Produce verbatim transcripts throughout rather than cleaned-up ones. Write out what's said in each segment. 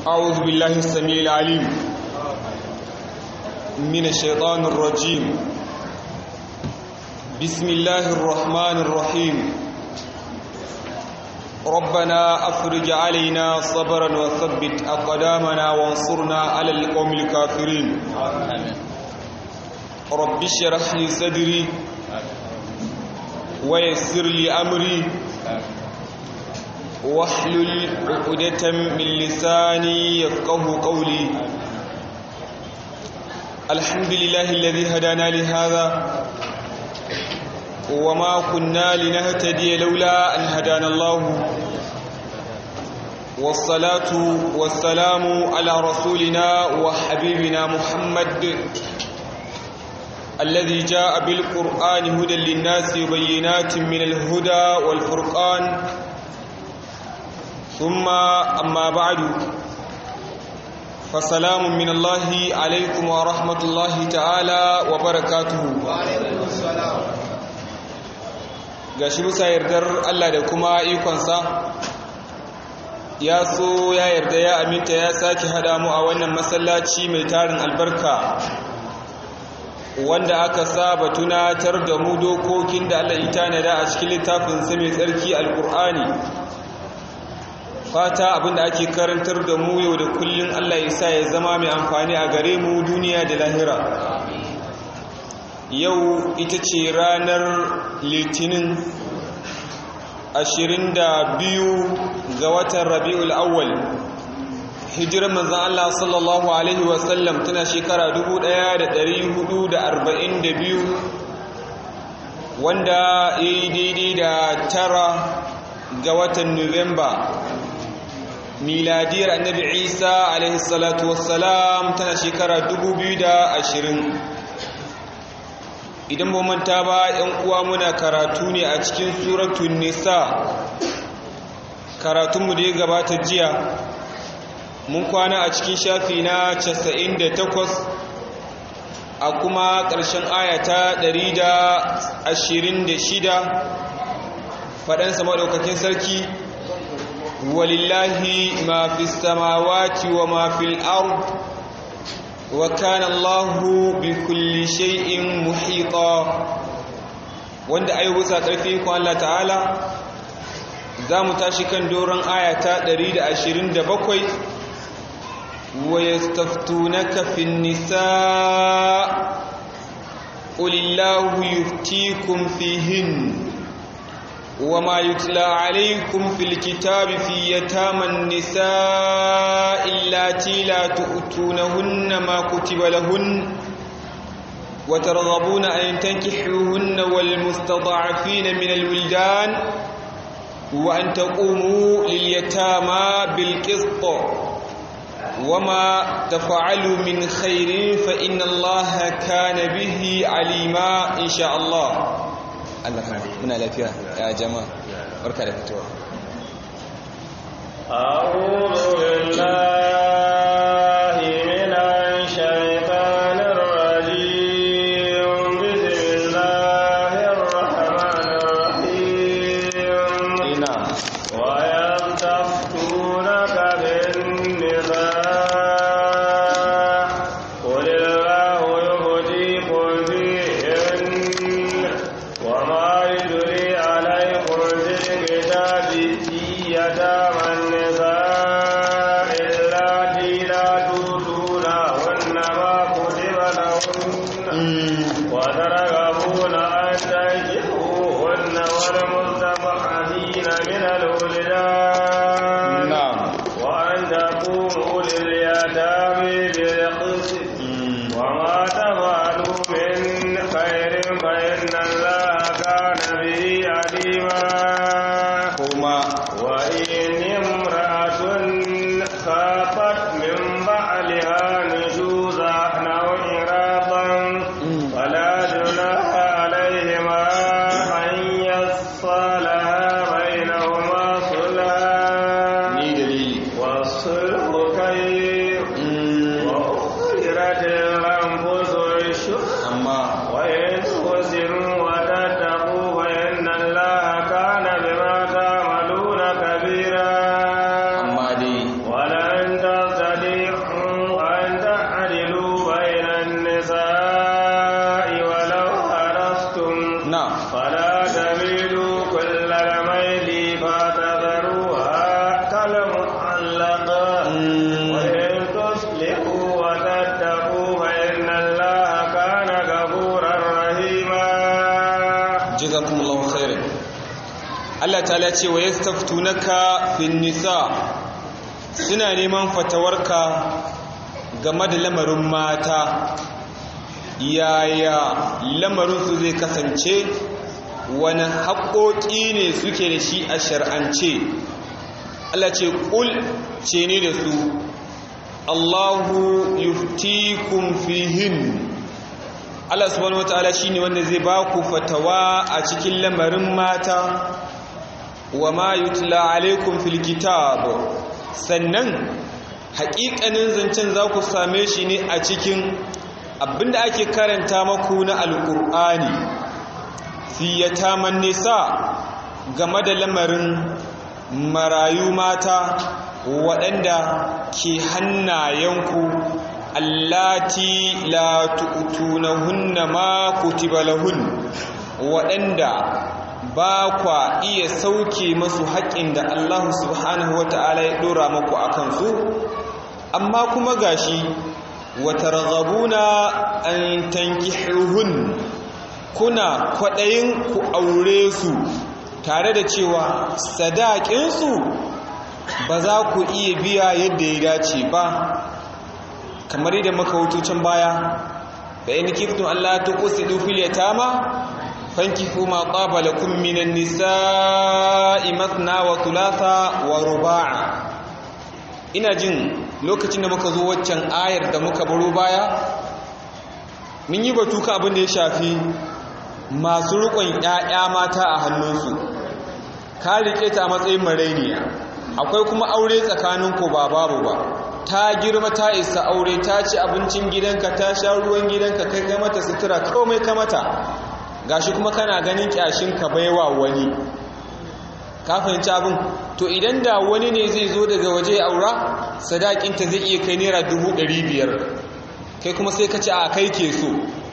أعوذ بالله السميع العليم من الشيطان الرجيم بسم الله الرحمن الرحيم ربنا أفرج علينا صبرا وثبت أقدامنا وانصرنا على القوم الكافرين رب اشرح لي صدري ويسر لي أمري واحلل عقدة من لساني يفقه قولي الحمد لله الذي هدانا لهذا وما كنا لنهتدي لولا أن هدانا الله والصلاة والسلام على رسولنا وحبيبنا محمد الذي جاء بالقرآن هدى للناس وبينات من الهدى والفرقان ثم أما بعد فسلام من الله عليكم ورحمة الله تعالى وبركاته وعليكم السلام gashi bisa yardar Allah da kuma ikonsa ya so ya yarda ya aminta ya sake hada mu a wannan masallaci mai tarin albarka wanda aka saba tunatar da mu dokokin da Allah ya tanada a cikin littafin sa mai tsarki alqur'ani fata abinda ake karantar da mu yau da kullun Allah ya sa ya zama mai amfani a gare mu duniya da lahira yau ita ce ranar litinin ashirin da biyu ga watan rabi'ul awwal hijirar manzon Allah sallallahu alaihi wasallam tana shekara dubu ɗaya da ɗari hudu da arba'in da biyu wanda ya yi daidai da tara ga watan Nuwamba miladiyar annabi Isa alaihi salatu wassalam tana shekara dubu biyu da ashirin. Idan ba manta ba ‘yan uwa muna karatu ne a cikin suratun nisa karatunmu da ya gabata jiya mun kwana a cikin shafi na casa'in da takwas a kuma ƙarshen ayata ɗari da ashirin da shida faɗansa maɗaukakin sarki walillahi ma fi samawati wa ma fil ard wa kana Allahu bi kulli shay'in muhita wanda ayi wusa karfi ko Allah ta'ala zamu tashi kan doron ayata ɗari da ashirin da bakwai wa yastaftunaka fin nisaa qulillahu yuftikum fihin وما يتلى عليكم في الكتاب في يتامى النساء اللاتي لا تؤتونهن ما كتب لهن وترغبون أن تنكحوهن والمستضعفين من الولدان وأن تقوموا لليتامى بالقسط وما تفعلوا من خير فإن الله كان به عليما إن شاء الله Allah muna lafiya ya jama'a barka da fitowa a'udhu billahi minash shaitanir rajim bismillahir rahmanir rahim ina wa yastaftunaka bin nisaa وإن تحسنوا وتتقوا فإن الله كان بما تعملون كبيرا. ولن تستطيعوا Allah ta'ala ce wa yastaftunaka fin nisa, suna neman fatawarka game da lamarin mata, yaya lamarinsu zai kasance, wani haƙoƙi ne suke da shi a shar'ance. Allah ce ƙul ce ne da su, Allahu yuftikum fihin. Allah subhanahu wataala shine wanda zai ba ku fatawa a cikin lamarin mata. Wa ma yutla alaikum fil kitab, sannan haƙiƙanin zancen za ku same shi ne a cikin abinda ake karanta maku na alƙur'ani fi yataman nisa, game da lamarin marayu mata waɗanda ke hannayenku, allati la tu'tunahunna ma kutiba lahun, waɗanda ba kwa iya sauke masu haƙƙin da Allah subhanahu wata'ala ya ɗora maku a kansu, amma kuma gashi wata ragabuna an tankihuhun, kuna kwaɗayin ku aure su tare da cewa sadaƙinsu ba za ku iya biya yadda ya dace ba, kamar yadda muka wuce can baya, fa in kiftum alla tuqsidu fil yatama fankihu ma taba lakum minan nisa'i mathna wa thulatha wa ruba'a. Ina jin lokacin da muka zo waccan ayar da muka baro baya, mun yi batu ka abin da ya shafi masu riƙon ƴaƴa mata a hannunsu, ka riƙe ta a matsayin marainiya, akwai kuma aure tsakanin ku ba babu ba, ta girma ta isa aure, ta ci abincin gidanka, ta sha ruwan gidanka, kai kai mata sutura, komai ka mata, gashi kuma kana ganin kyashin ka baiwa wani, ka fahimci abin. To idan da wani ne zai zo daga waje ya aura, sadakinta zai iya kai naira dubu ɗari biyar, kai kuma sai ka ce a kai ke so.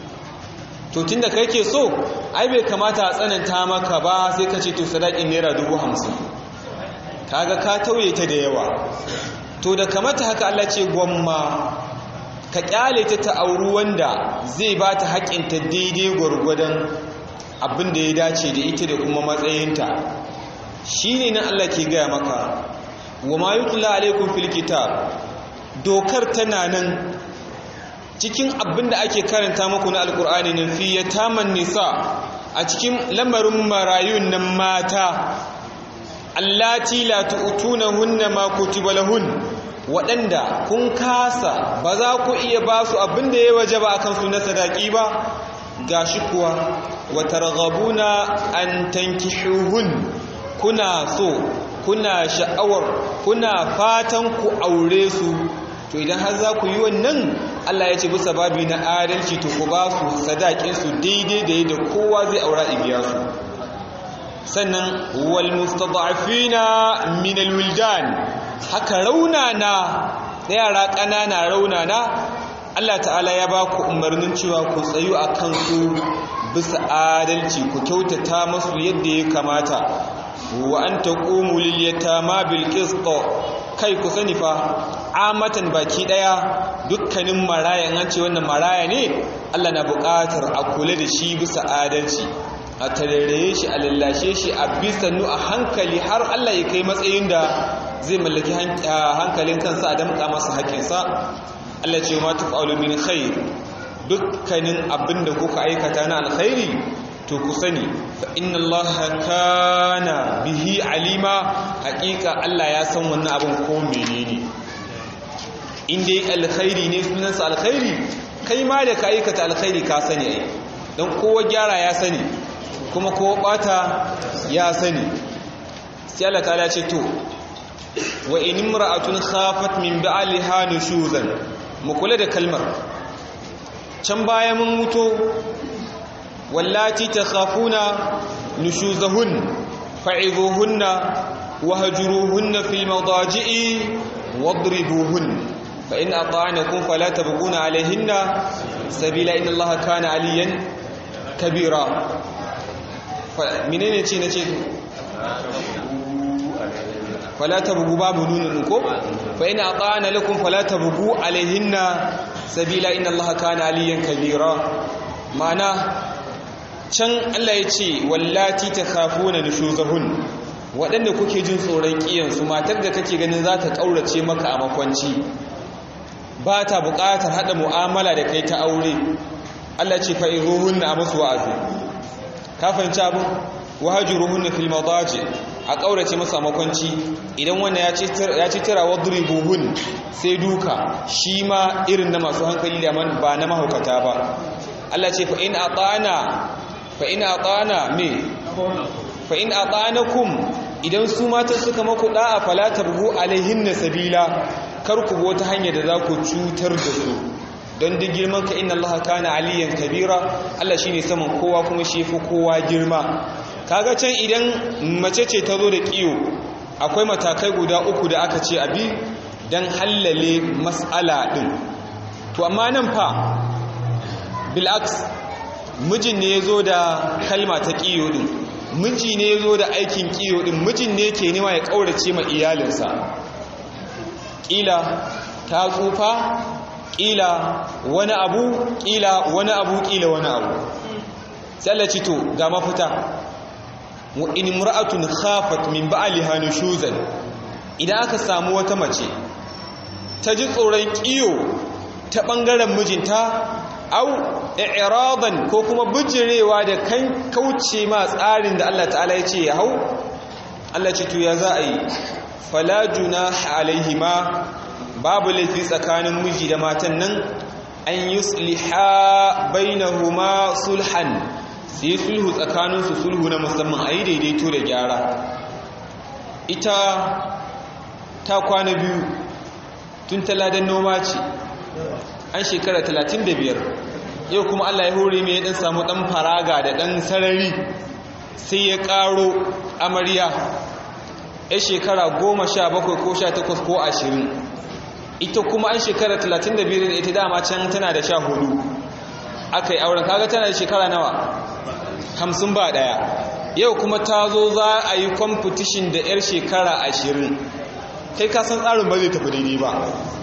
To tunda kai ke so, ai bai kamata a tsananta maka ba, sai ka ce to sadakin naira dubu hamsin, kaga ka tauye ta da yawa. To da kamata haka Allah ce gwamma ka kyale ta ta auri wanda zai ba ta haƙinta daidai gwargwadon abin da ya dace da ita da kuma matsayinta. Shi ne nan Allah ke gaya maka, wa ma yutla alaikum fil kitab, dokar tana nan cikin abin da ake karanta muku na alkur'ani nan, fi yataman nisa, a cikin lamarin marayun nan mata, allati la tu'tunahunna ma kutiba lahun, waɗanda kun kasa ba za ku iya ba su abin da ya waje ba akan su na sadaki ba, gashi kuwa wa targhabuna an tankihuhun, kuna so, kuna sha'awar, kuna fatan ku aure su. To idan har za ku yi wannan, Allah ya ce bisa babi na adalci, to ku ba su sadakinsu daidai da yadda kowa zai aura ibiya su. Sannan wal mustada'afina min alwildan, haka raunana da yara ƙanana raunana, Allah ta'ala ya ba ku umarnin cewa ku tsayu a kansu bisa adalci, ku kyautata masu yadda ya kamata. Wa an taqumu lil yatama bil qist, kai ku sani fa amatan baki daya dukkanin maraya, an ce wannan maraya ne, Allah na buƙatar a kula da shi bisa adalci, a tareraye shi, a lallashe shi, a bisannu a hankali har Allah ya kai matsayin da zai mallaki hankalin kansa, a damƙa masa haƙƙinsa. Allah ce ma tafa'alu min khair, dukkanin abinda kuka aikata na alkhairi to ku sani fa inna Allah kana bihi alima, haƙiƙa Allah ya san wannan abin ko menene. In dai alkhairi ne, sunansa alkhairi, kai ma da ka aikata alkhairi ka sani ai, don kowa gyara ya sani kuma kowa bata ya sani. Sai Allah ta'ala ce to wa in imra'atun khafat min ba'liha nushuzan, mu kula da kalmar can baya mun muto, wallati takhafuna nushuzahun fa'izuhunna wahjuruhunna fil madaji'i wadribuhun fa in ata'anakum fala tabghuna alayhinna sabila inna Allaha kana aliyan kabira. Menene ce nace fala tabghu babu nunun ko, fa in ata'ana lakum fala tabghu alayhinna sabila inna Allaha kana aliyan kabira. Ma'ana can Allah ya ce wallati takhafuna nushuzahun, waɗanda kuke jin tsoron ƙiyansu, matar da kake ganin za ta ƙaurace maka a makwanci ba ta buƙatar haɗa mu'amala da kai ta aure, Allah ce fa'iruhunna a musu wa'azi. Ka fahimci abin? wahajuruhunna fil madaji, a ƙaurace masa makwanci. Idan wannan ya ci tira wadribuhun, sai duka, shi ma irin na masu hankali da ba na mahaukata ba. Allah ce fa in atana fa in atana me fa in atanakum, idan su matan suka maku da'a fala tabghu alaihinna sabila, kar ku bo ta hanyar da za ku cutar da su, don duk girman ka inna Allah kana aliyan kabira, Allah shine saman kowa kuma shi fi kowa girma. Kaga can idan mace ce ta zo da kiyo, akwai matakai guda uku da aka ce abi dan hallale mas'ala din. To amma nan fa bil'aks, mijin ne yazo da kalma ta kiyo din, miji ne yazo da aikin kiyo din, mijin ne ke nema ya kaurace ma iyalinsa. Kila ta tsufa, kila wani abu, kila wani abu, kila wani abu. Sai Allah ce to ga mafita. Wa in imra'atun khafat min ba'liha nushuzan, idan aka samu wata mace ta ji tsoron kiyo ta bangaren mijinta, au i'radan ko kuma bijirewa da kan kauce ma tsarin da Allah ta'ala ya ce ya hau, Allah ce to ya za a yi, fala junaha alaihima, babu laifi tsakanin miji da matan nan, an yusliha bainahuma sulhan, sai sulhu tsakaninsu, sulhu na musamman, a yi daidaito da gyara. Ita ta kwana biyu tun taladan noma ce, an shekara talatin da biyar, yau kuma Allah ya hore mai ɗan samu ɗan faraga da ɗan sarari, sai ya ƙaro amarya ya shekara goma sha bakwai ko sha takwas ko ashirin. Ita kuma an shekara talatin da biyar da ita dama can tana da sha hudu aka yi auren. Kaga tana da shekara nawa? Hamsin ba ɗaya. Yau kuma ta zo za a yi competition da 'yar shekara ashirin. Kai ka san tsarin ba zai tafi daidai ba.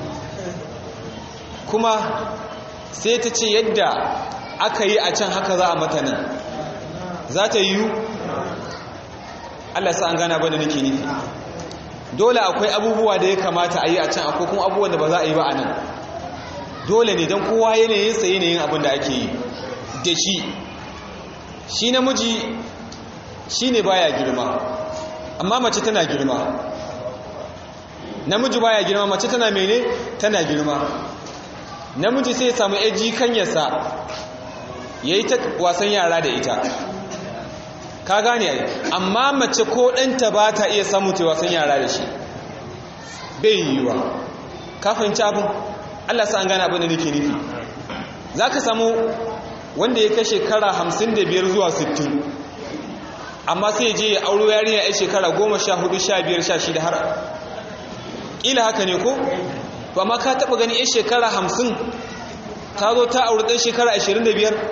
Kuma sai ta ce yadda aka yi a can haka za a mata nan. Za ta yiwu? Allah sa an gana bane nake nufi. Dole akwai abubuwa da ya kamata a yi a can, akwai kuma abubuwan da ba za a yi ba a nan. Dole ne don kowa yanayinsa yanayin abin da ake yi da shi. Shi namiji shi ne baya girma, amma mace tana girma. Namiji baya girma, mace tana mene? Tana girma. Namiji sai ya samu yaji kanyarsa ya yi ta wasan yara da ita, ka gane ai. Amma mace ko ɗanta ba ta iya samu ta wasan yara da shi, bai yiwuwa. Ka fahimci abin? Allah sa an gane abin da nake nufi. Za ka samu wanda ya kai shekara hamsin da biyar zuwa sittin, amma sai ya je ya auro yarinya ya shekara goma sha hudu sha biyar sha shida har ƙila haka ne ko? To amma ka taɓa gani ya shekara hamsin ta zo ta auri ɗan shekara ashirin da biyar?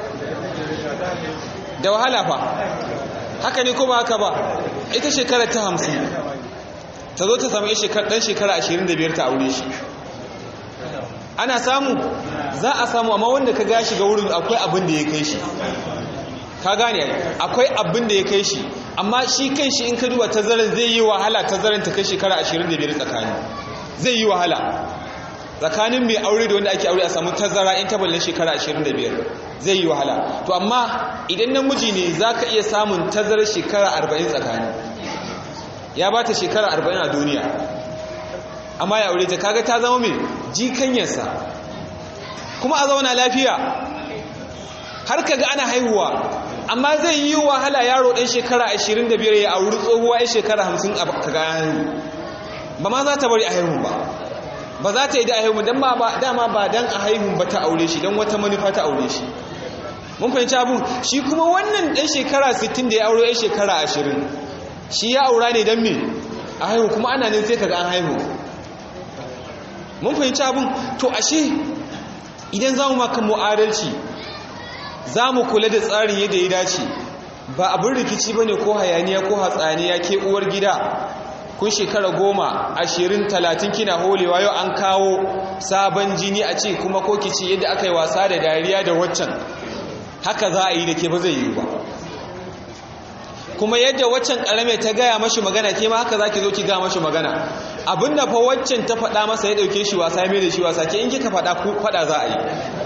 Da wahala fa, haka ne ko ba haka ba? Ita shekara ta hamsin ta zo ta samu ɗan shekara ashirin da biyar ta aure shi. Ana samu? Za a samu, amma wanda ka gashi ga wurin akwai abin da ya kai shi, ka gane akwai abin da ya kai shi. Amma shi kan shi in ka duba tazaran zai yi wahala, tazaran ta kai shekara ashirin da biyar tsakani, zai yi wahala tsakanin mai aure da wanda ake aure a samu tazara in tabbalin shekara ashirin da biyar, zai yi wahala. To amma idan namiji ne za ka iya samun tazarar shekara arba'in tsakani, ya ba ta shekara arba'in a duniya, amma ya aure ta, kaga ta zama mai jikanyarsa, kuma a zauna lafiya har kaga ana haihuwa. Amma zai yi wahala yaro ɗan shekara ashirin da biyar ya auri tsohuwa ya shekara hamsin a kaga haihu, ba ma za ta bari a haihun ba, ba za ta yi da a haihun don ba dama ba don a haihun ba ta aure shi, don wata manufa ta aure shi. Mun fahimci abin. Shi kuma wannan ɗan shekara sittin da ya auro ya shekara ashirin, shi ya aura ne don me? A haihu, kuma ana nan sai kaga an haihu. Mun fahimci abin. To ashe idan za mu maka mu'adalci, za mu kula da tsarin yadda ya dace, ba abin rikici ba ne ko hayaniya ko hatsaniya. Ke uwar gida kun shekara goma ashirin talatin kina holewa, yau an kawo sabon jini a ce kuma ko ki ce yadda aka yi wasa da dariya da waccan haka za a yi da ke, ba zai yi ba. kuma yadda waccan karame ta gaya mashi magana ke ma haka zaki zo ki ga mashi magana abinda fa waccan ta faɗa masa ya dauke shi wasa mai da shi wasa ke in kika faɗa ku faɗa za a yi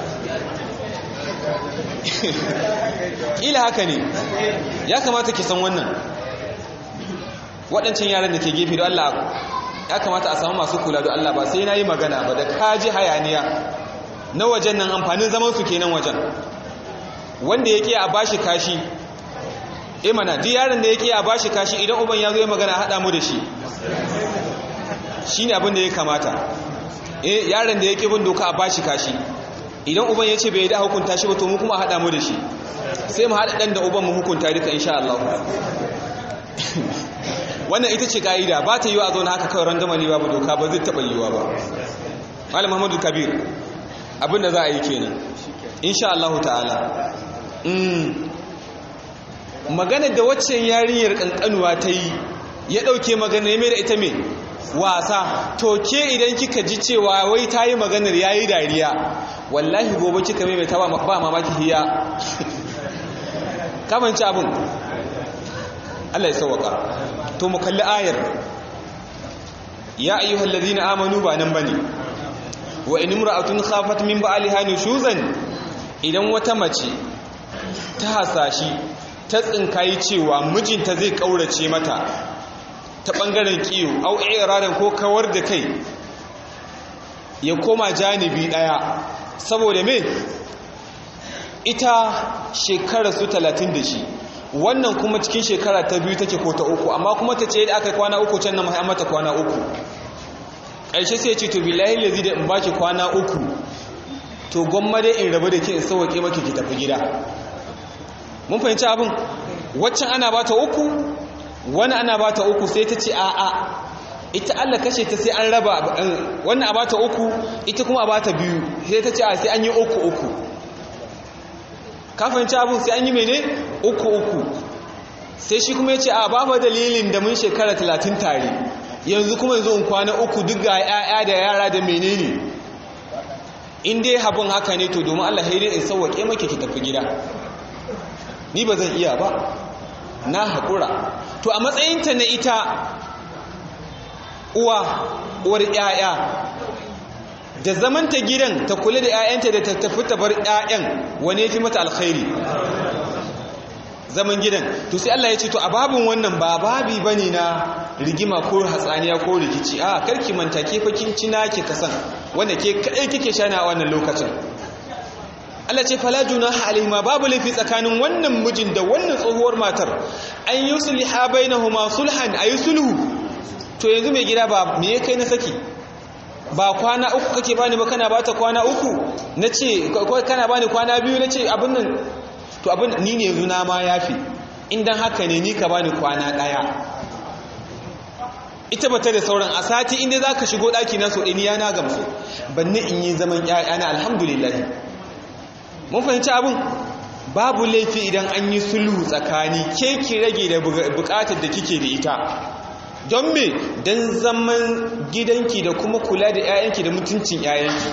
ila haka ne ya kamata ki san wannan waɗancan yaran da ke gefe da Allah ya kamata a samu masu kula da Allah ba sai na yi magana ba da kaji hayaniya na wajen nan amfanin zaman su kenan wajen wanda yake a bashi kashi eh mana duk yaron da yake a bashi kashi idan uban ya zo ya magana hada mu da shi shine abin da ya kamata eh yaron da yake bin doka a bashi kashi idan uban ya ce bai da hukunta shi ba to mu kuma hada mu da shi sai mu hada dan da uban mu hukunta duka insha Allah wannan ita ce ka'ida ba ta yiwa a zauna haka kawai randamali babu doka ba zai taɓa yiwa ba malam Muhammadu Kabir abinda za a yi kenan insha Allah ta'ala magana da waccan yarinyar kankanuwa ta yi ya ɗauke magana ya mai da ita mai wasa to ke idan kika ji cewa wai ta yi maganar ya yi dariya wallahi gobe kika mai ta ba mamaki hiya kamanci abin Allah ya sauwaka to mu kalli ayar ya ayyuhal ladina amanu ba nan bane wa in imra'atun khafat min ba'liha nushuzan idan wata mace ta hasashi ta tsinkayi cewa mijinta zai kaurace mata ta bangaren kiyo au iradan ko kawar da kai ya koma janibi daya saboda me ita shekara su talatin da shi wannan kuma cikin shekara ta biyu take ko ta uku amma kuma ta ce da aka kwana uku can na Muhammad kwana uku ƙarshe sai ce to billahi lazi da in baki kwana uku to gwamma dai in rabu da ke in sauke maki ki tafi gida mun fahimci abin waccan ana bata uku wani ana bata uku sai ta ce a a ita Allah kashe ta sai an raba wannan a bata uku ita kuma a bata biyu sai ta ce a sai an yi uku uku ka fahimci abin sai an yi mene uku uku sai shi kuma ya ce a babu dalilin da mun shekara talatin tare yanzu kuma yanzu in kwana uku duk ga ya'ya da yara da menene in dai habin haka ne to domin Allah haidai in sauwaƙe maki ki tafi gida ni ba zan iya ba na haƙura to a matsayinta na ita uwa uwar ya'ya da zamanta gidan ta kula da 'ya'yanta da ta tafi ta bar 'ya'yan wani ya fi mata alkhairi zaman gidan to sai Allah ya ce to a babin wannan ba babi bane na rigima ko hatsaniya ko rikici a karki manta ke fa kin ci nake kasan wanda ke kai kike shana a wannan lokacin Allah ce fala junaha alaihima babu lafi tsakanin wannan mijin da wannan tsohuwar matar an yusliha bainahuma sulhan ayi sulhu to yanzu mai gida ba me kai na saki ba kwana uku kake bani ba kana bata kwana uku nace kana bani kwana biyu nace abin nan to abin ni ne yanzu na ma yafi indan haka ne ni ka bani kwana daya ita bata da sauran a sati inda zaka shigo daki na so ɗani ya na gamsu banne in yi zaman ƴaƴana alhamdulillah mun fahimci abin babu laifi idan an yi sulhu tsakani ke ki rage da bukatar da kike da ita don me don zaman gidanki da kuma kula da 'ya'yanki da mutuncin 'ya'yanki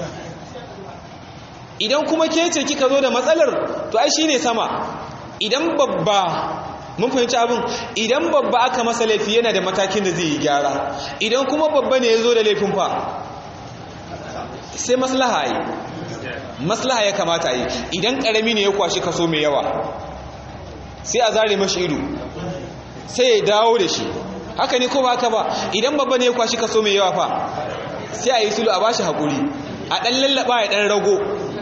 idan kuma ke ce kika zo da matsalar to ai shine sama idan babba mun fahimci abin idan babba aka masa laifi yana da matakin da zai yi gyara idan kuma babba ne ya zo da laifin fa sai maslaha yi maslaha ya kamata yi idan karami ne ya kwashi kaso mai yawa sai a zare mashi ido sai ya dawo da shi haka ne ko ba haka ba idan babba ne ya kwashi kaso mai yawa fa sai a yi sulu a bashi haƙuri a ɗan lallaba ya ɗan rago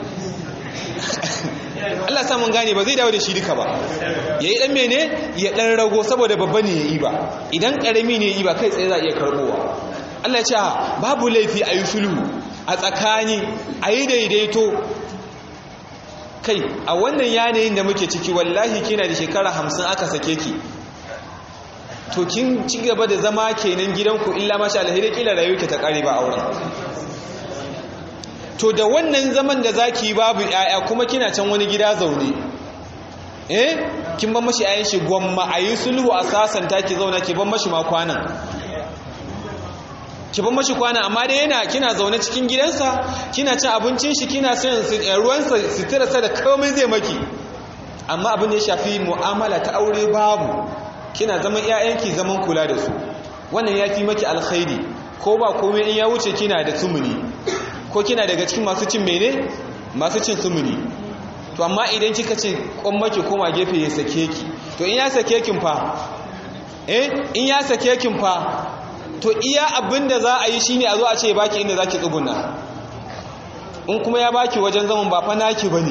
Allah sa mun gane ba zai dawo da shi duka ba ya yi ɗan mene ya ɗan rago saboda babba ne ya yi ba idan ƙarami ne ya yi ba kai tsaye za a iya karɓowa Allah ya ce babu laifi a yi sulhu a tsakani a yi daidaito kai a wannan yanayin da muke ciki wallahi kina da shekara hamsin aka sake ki to kin ci gaba da zama kenan gidanku illa masha Allah da kila rayuwarki ta kare ba auren to da wannan zaman da zaki babu yaya kuma kina can wani gida zaune eh kin ban mashi ayin shi gwamma ayi sulhu a sasanta ki zauna ki ban mashi ma kwanan ki ban mashi kwana amma dai yana kina zaune cikin gidansa kina cin abincin shi kina shan ruwan sa sitirarsa da komai zai maki amma abin da ya shafi mu'amala ta aure babu, kina zaman ƴaƴanki zaman kula da su, wannan yafi maki alkhairi. Ko ba komai in ya wuce kina da sumuni, ko kina daga cikin masu cin mene masu cin sumuni. To amma idan kika ce kwammaki koma gefe ya sake ki, to in ya sake kin fa eh in ya sake kin fa to iya abinda za a yi shine a zo a ce baki inda zaki tsuguna. In kuma ya baki wajen zaman ba fa naki bane,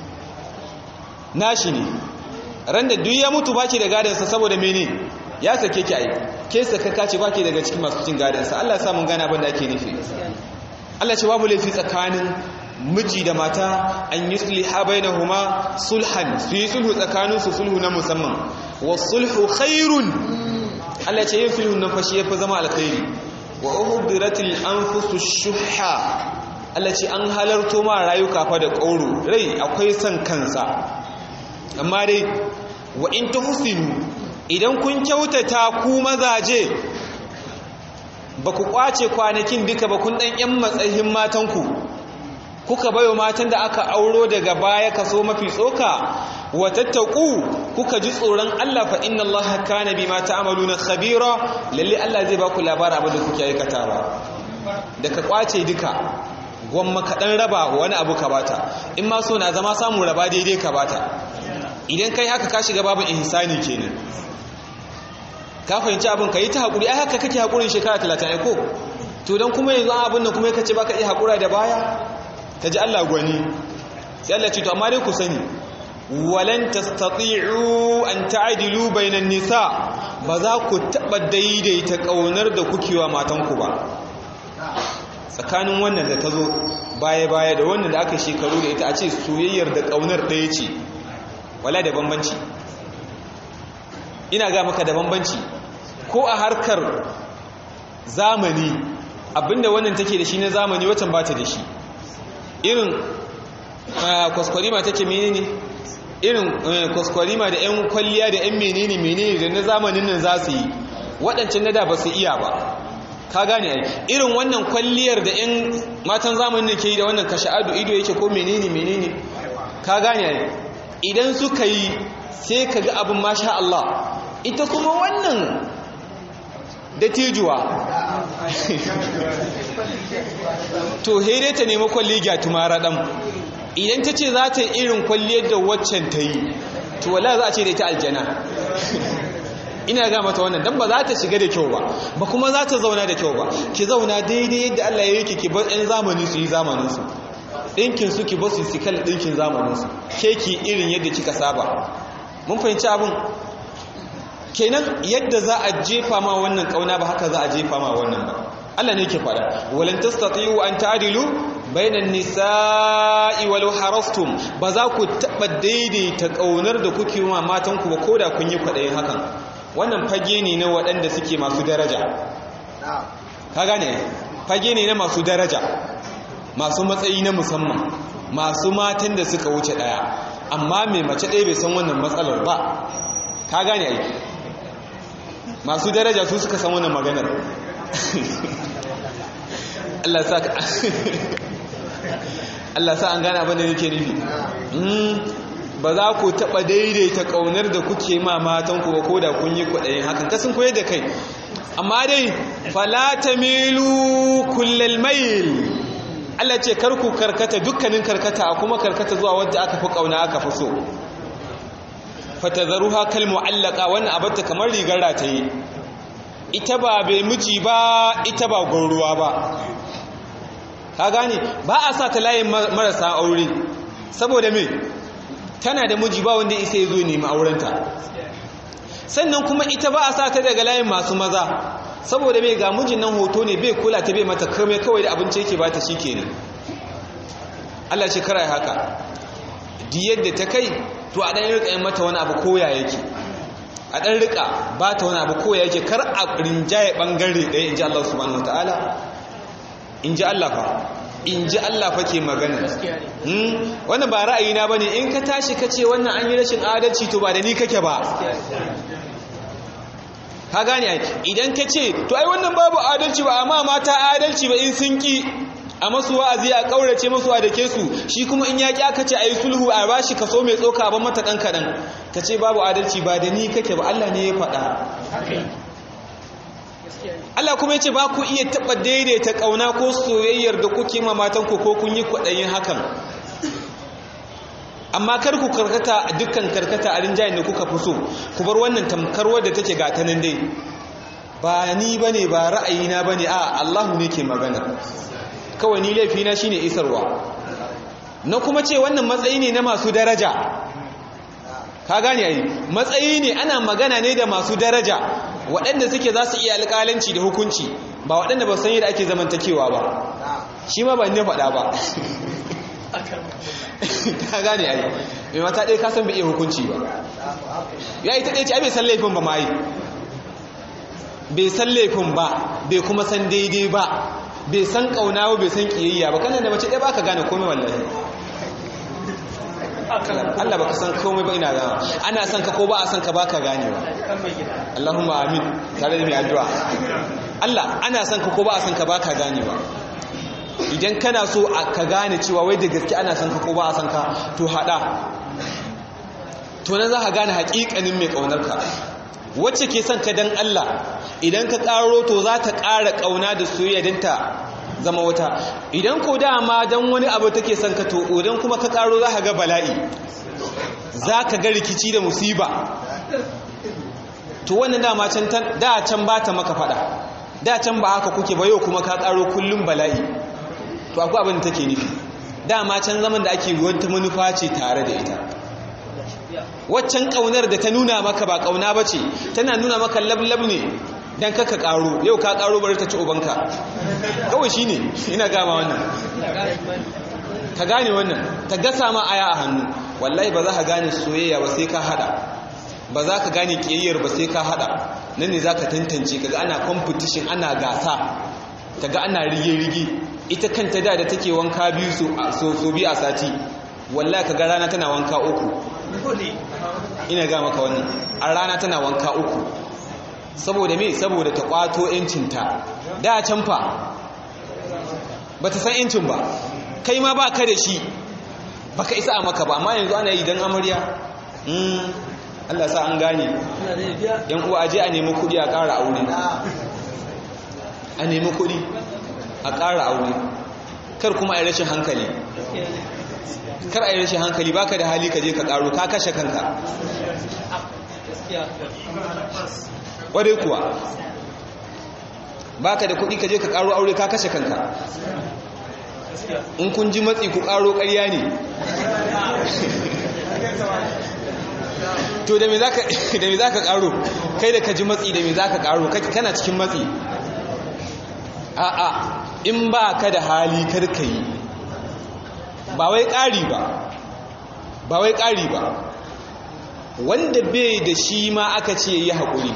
nashi ne. Ran da duk ya mutu baki da gadon sa saboda mene ya sake ki ai, ke sakaka ce baki daga cikin masu cin gadon sa. Allah ya sa mun gane abin da ake nufi. Allah ce babu laifi tsakanin miji da mata an yusliha bainahuma sulhan, su yi sulhu tsakanin su, sulhu na musamman. Was-sulhu khairun, Allah ce yin sulhu nan fashi yafi zama alkhairi. Wa uhdiratil anfusush shuhha, Allah ce an halarto ma rayuka fa da kauro, rai akwai son kansa. Amma dai wa in tuhsinu, idan kun kyautata ku mazaje, ba ku kwace kwanakin duka ba, kun dan yan matsayin matanku, kuka bayo matan da aka auro daga baya kaso mafi tsoka, wa tattaqu, kuka ji tsoron Allah, fa inna Allah kana bima ta'maluna khabira, lalle Allah zai ba ku labarin abin da kuke aikatawa. Da ka kwace duka, gwamma ka dan raba wani abu ka bata, in ma so na zama samu raba daidai ka bata. Idan kai haka ka shiga babu ihsani kenan. Ka fahimci abin ka yi ta haƙuri, ai haka kake haƙurin shekara talatin ai ko? To don kuma yanzu abin nan kuma kace baka iya haƙura da baya, ka ji Allah gwani. Sai Allah ce to amma dai ku sani, walan tastati'u an ta'dilu bainan nisa, ba za ku taɓa daidaita ƙaunar da kuke wa matanku ba. Tsakanin wannan da ta zo baya-baya da wannan da aka shekaru da ita, a ce soyayyar da ƙaunar ɗaya ce, wala da bambanci. Ina ga maka da bambanci. Ko a harkar zamani, abinda wannan take da shi na zamani watan ba ta da shi. Irin kwaskwarima take menene, irin kwaskwarima da 'yan kwalliya da 'yan menene menene da na zamanin nan za su yi, waɗancan na da ba su iya ba. Ka gane ai, irin wannan kwalliyar da 'yan matan zamanin ke yi da wannan kashe ado ido yake ko menene menene, ka gane ai, idan suka yi sai ka ga abin masha Allah. Ita kuma wannan da tijuwa to dai ta nemi kwalli gyatumara ɗan. Idan ta ce za ta yi irin kwalliyar da waccan ta yi, to wala za a ce da ita aljana. Ina ga mata wannan, dan ba za ta shiga da kyau ba, ba kuma za ta zauna da kyau ba. Ki zauna daidai yadda Allah ya yi ki, bar ɗan zamani su yi zamaninsu, ɗinkin su ki basu su kal ɗinkin zamaninsu, ke ki irin yadda kika saba. Mun fahimci abin kenan, yadda za a jefa ma wannan kauna ba haka za a jefa ma wannan ba. Allah ne yake fada, walan tastati'u an ta'dilu bainan nisa'i walau harastum, ba za ku taba daidaita kaunar da kuke ma matan ku ba koda kun yi kwadayin hakan. Wannan fage ne na waɗanda suke masu daraja. Ka gane, fage ne na masu daraja, masu matsayi na musamman, masu matan da suka wuce daya. Amma mai mace ɗaya bai san wannan matsalar ba. Ka gane ai, masu daraja su suka san wannan maganar. Allah sa Allah sa an gane abin da nake nufi. Ba za ku taɓa daidaita ƙaunar da kuke ma matanku ba ko da kun yi kwaɗayin hakan, kasan koyar da kai. Amma dai fala tamilu kullal mail, Allah ce karku karkata dukkanin karkata, kuma karkata zuwa wadda aka fi ƙauna aka fi so. Fatadharuha kal mu'allaqa, wannan abarta kamar rigar rataye, ita ba bai miji ba, ita ba gurruwa ba. Ka gane, ba a sa ta layin marasa aure, saboda me tana da miji ba wanda isa ya zo nemi aurenta. Sannan kuma ita ba a sa ta daga layin masu maza, saboda me ga mijin nan hoto ne, bai kula ta, bai mata kame, kawai da abinci yake ba ta shi kenan. Allah ce kara haka, di yadda ta kai to a ɗan rika yin mata wani abu koya yake, a ɗan rika ba ta wani abu koya yake, kar a rinjaye ɓangare ɗaya, in ji Allah subhanahu wa ta'ala. In ji Allah fa, in ji Allah fa ke magana. Wannan ba ra'ayina ba ne, in ka tashi ka ce wannan an yi rashin adalci to ba da ni kake ba. Ka gane ai, idan ka ce to ai wannan babu adalci ba, amma mata adalci ba in sun ki, a masu wa'azi a kaurace masu a dake su shi kuma in ya ƙi aka ce a yi sulhu a bashi kaso mai tsoka a ban mata ɗan kaɗan ka ce babu adalci ba da ni kake ba Allah ne ya faɗa. Allah kuma ya ce ba ku iya taɓa daidaita ƙauna ko soyayyar da kuke ma matanku ko kun yi kwaɗayin hakan, amma kar ku karkata dukkan karkata a rinjayen da kuka fi so, ku bar wannan tamkar wadda take gata nan dai ba ni bane ba ra'ayina bane a Allah ne ke magana, kawai ni laifina shine isarwa. Na kuma ce wannan matsayi ne na masu daraja, ka gane ai matsayi ne ana magana ne da masu daraja waɗanda suke za su iya alƙalanci da hukunci, ba waɗanda ba san yadda ake zamantakewa ba, shi ma ba ne faɗa ba ka gane ai mai mata ɗaya ka san bai iya hukunci ba, ya yi ta ɗaya ce ai bai san laifin ba ma yi bai san laifin ba bai kuma san daidai ba bai san ƙauna ba bai san ƙiyayya ba, kanan da mace ɗaya ba ka gane komai wallahi Allah baka san komai ba ina gama ana san ka ko ba a san ka baka gane ba. Allahumma amin tare da mai addu'a. Allah ana san ka ko ba a san ka baka gane ba. Idan kana so ka gane cewa wai da gaske ana san ka ko ba a san ka to hada to nan za ka gane haƙiƙanin mai ƙaunar ka. Wacce ke son ka dan Allah idan ka ƙaro to za ta ƙara ƙauna da soyayya don ta zama wata. Idan ko dama don wani abu take son ka to idan kuma ka ƙaro za ka ga bala'i, za ka ga rikici da musiba. To wannan dama can da can ba ta maka fada, da can ba haka kuke ba, yau kuma ka ƙaro kullum bala'i. To akwai abin da take nufi, dama can zaman da ake wata manufa ce tare da ita. Waccan ƙaunar da ta nuna maka ba ƙauna ba ce, tana nuna maka lablab ne don kaka ƙaro, yau ka ƙaro bari ta ci ubanka kawai shi ne ina gama wannan, ka gane wannan, ta gasa ma aya a hannu. Wallahi ba za ka gane soyayya ba sai ka hada, ba za ka gane ƙiyayyar ba sai ka hada. Nan ne za ka tantance, kaga ana competition ana gasa, kaga ana rige-rige. Ita kanta da da take wanka biyu so biyu a sati, wallahi kaga rana tana wanka uku, ina ga maka wannan, a rana tana wanka uku. Saboda me? Saboda ta kwato yancinta. Da can fa ba ta san yancin ba, kai ma ba ka da shi, ba ka isa a maka ba, amma yanzu ana yi don amarya. Allah sa an gane. Yan uwa aje a nemi kuɗi a ƙara aure, a nemi kuɗi a ƙara aure, kar kuma a yi rashin hankali, kar a yi rashin hankali. Baka da hali ka je ka ƙaro, ka kashe kanka. Wadai kuwa baka da kuɗi ka je ka ƙaro aure, ka kashe kanka. In kun ji matsi ku ƙaro, ƙarya ne. To da me za ka ƙaro? Kai da ka ji matsi da me za ka ƙaro? Kana cikin matsi. A'a, in ba ka da hali kar ka yi, ba wai ƙari ba, ba wai ƙari ba. Wanda bai da shi ma aka ce yi haƙuri.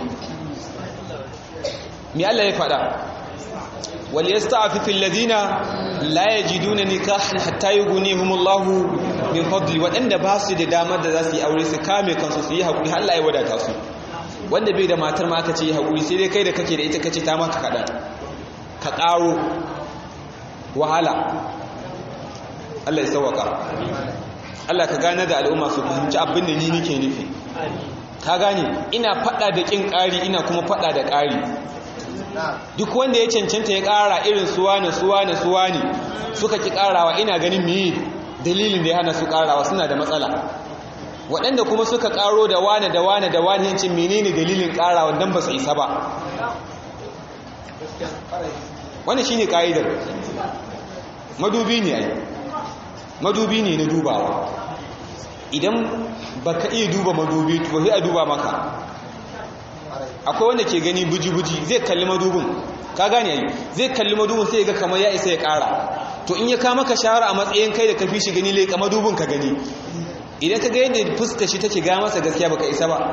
Mi Allah ya faɗa, wal yasta'fifu alladhina la yajiduna nikahan hatta yughnihumullahu min fadli. Waɗanda ba su da damar da za su yi aure su kame kansu su yi haƙuri, Allah ya wadata su. Wanda bai da matar ma aka ce yi haƙuri, sai dai kai da kake da ita kace ta maka kaɗan, ka ƙaro wahala. Allah ya sauwaka. Allah ka gane da al'umma su fahimci abin da ni nake nufi. Ka gane ina faɗa da ƙin ƙari, ina kuma faɗa da ƙari. Duk wanda ya cancanta ya ƙara irin suwane suwane suwane suka ki ƙarawa, ina ganin me dalilin da ya hana su ƙarawa, suna da matsala. Waɗanda kuma suka ƙaro da wane da wane da wane yancin menene dalilin ƙarawa, dan ba su isa ba. Wannan shine ka'idar. Madubi ne ai, madubi ne na dubawa. Idan baka iya duba madubi to sai a duba maka. Akwai wanda ke gani buji-buji, zai kalli madubin, ka gane ai, zai kalli madubin sai ya ga kamar ya isa ya ƙara. To in ya kama ka shawara a matsayin kai da ka fi shi gani, leƙa madubin ka gani. Idan ka ga yadda fuska shi take ga masa gaskiya, baka isa ba,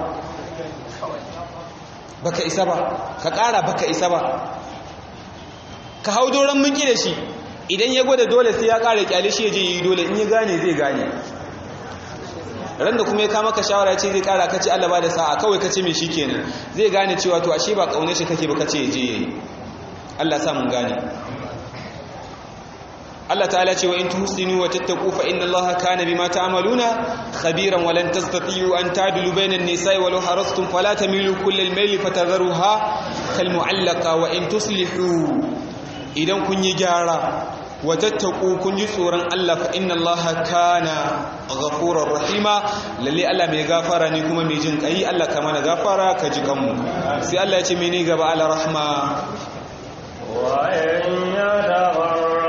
baka isa ba, ka ƙara baka isa ba. Ka hau doron mun da shi, idan ya gwada dole sai ya ƙara ƙyale shi ya je yi dole, in ya gane zai gane. Ran da kuma ya kama ka shawara ce zai ƙara, kace Allah ba da sa'a, kawai kace me shi kenan, zai gane cewa to ashe ba ƙaunar shi kake ba, kace ya je yayi. Allah sa mun gane. Allah ta'ala ce wa in tuhsinu wa tattaqu fa inna Allaha kana bima ta'maluna khabiran wa lan tastati'u an ta'dilu bayna an-nisa'i walau harastum fala tamilu kullal mayli fatadharuha kal mu'allaqa wa in tuslihu idan kun yi gyara wa tattaqu kun ji tsoron Allah fa inna Allaha kana ghafurur rahima lalle Allah mai gafara ne kuma mai jin kai Allah ka mana gafara ka ji kanmu sai Allah ya ce mene gaba ala rahma wa in yadaghara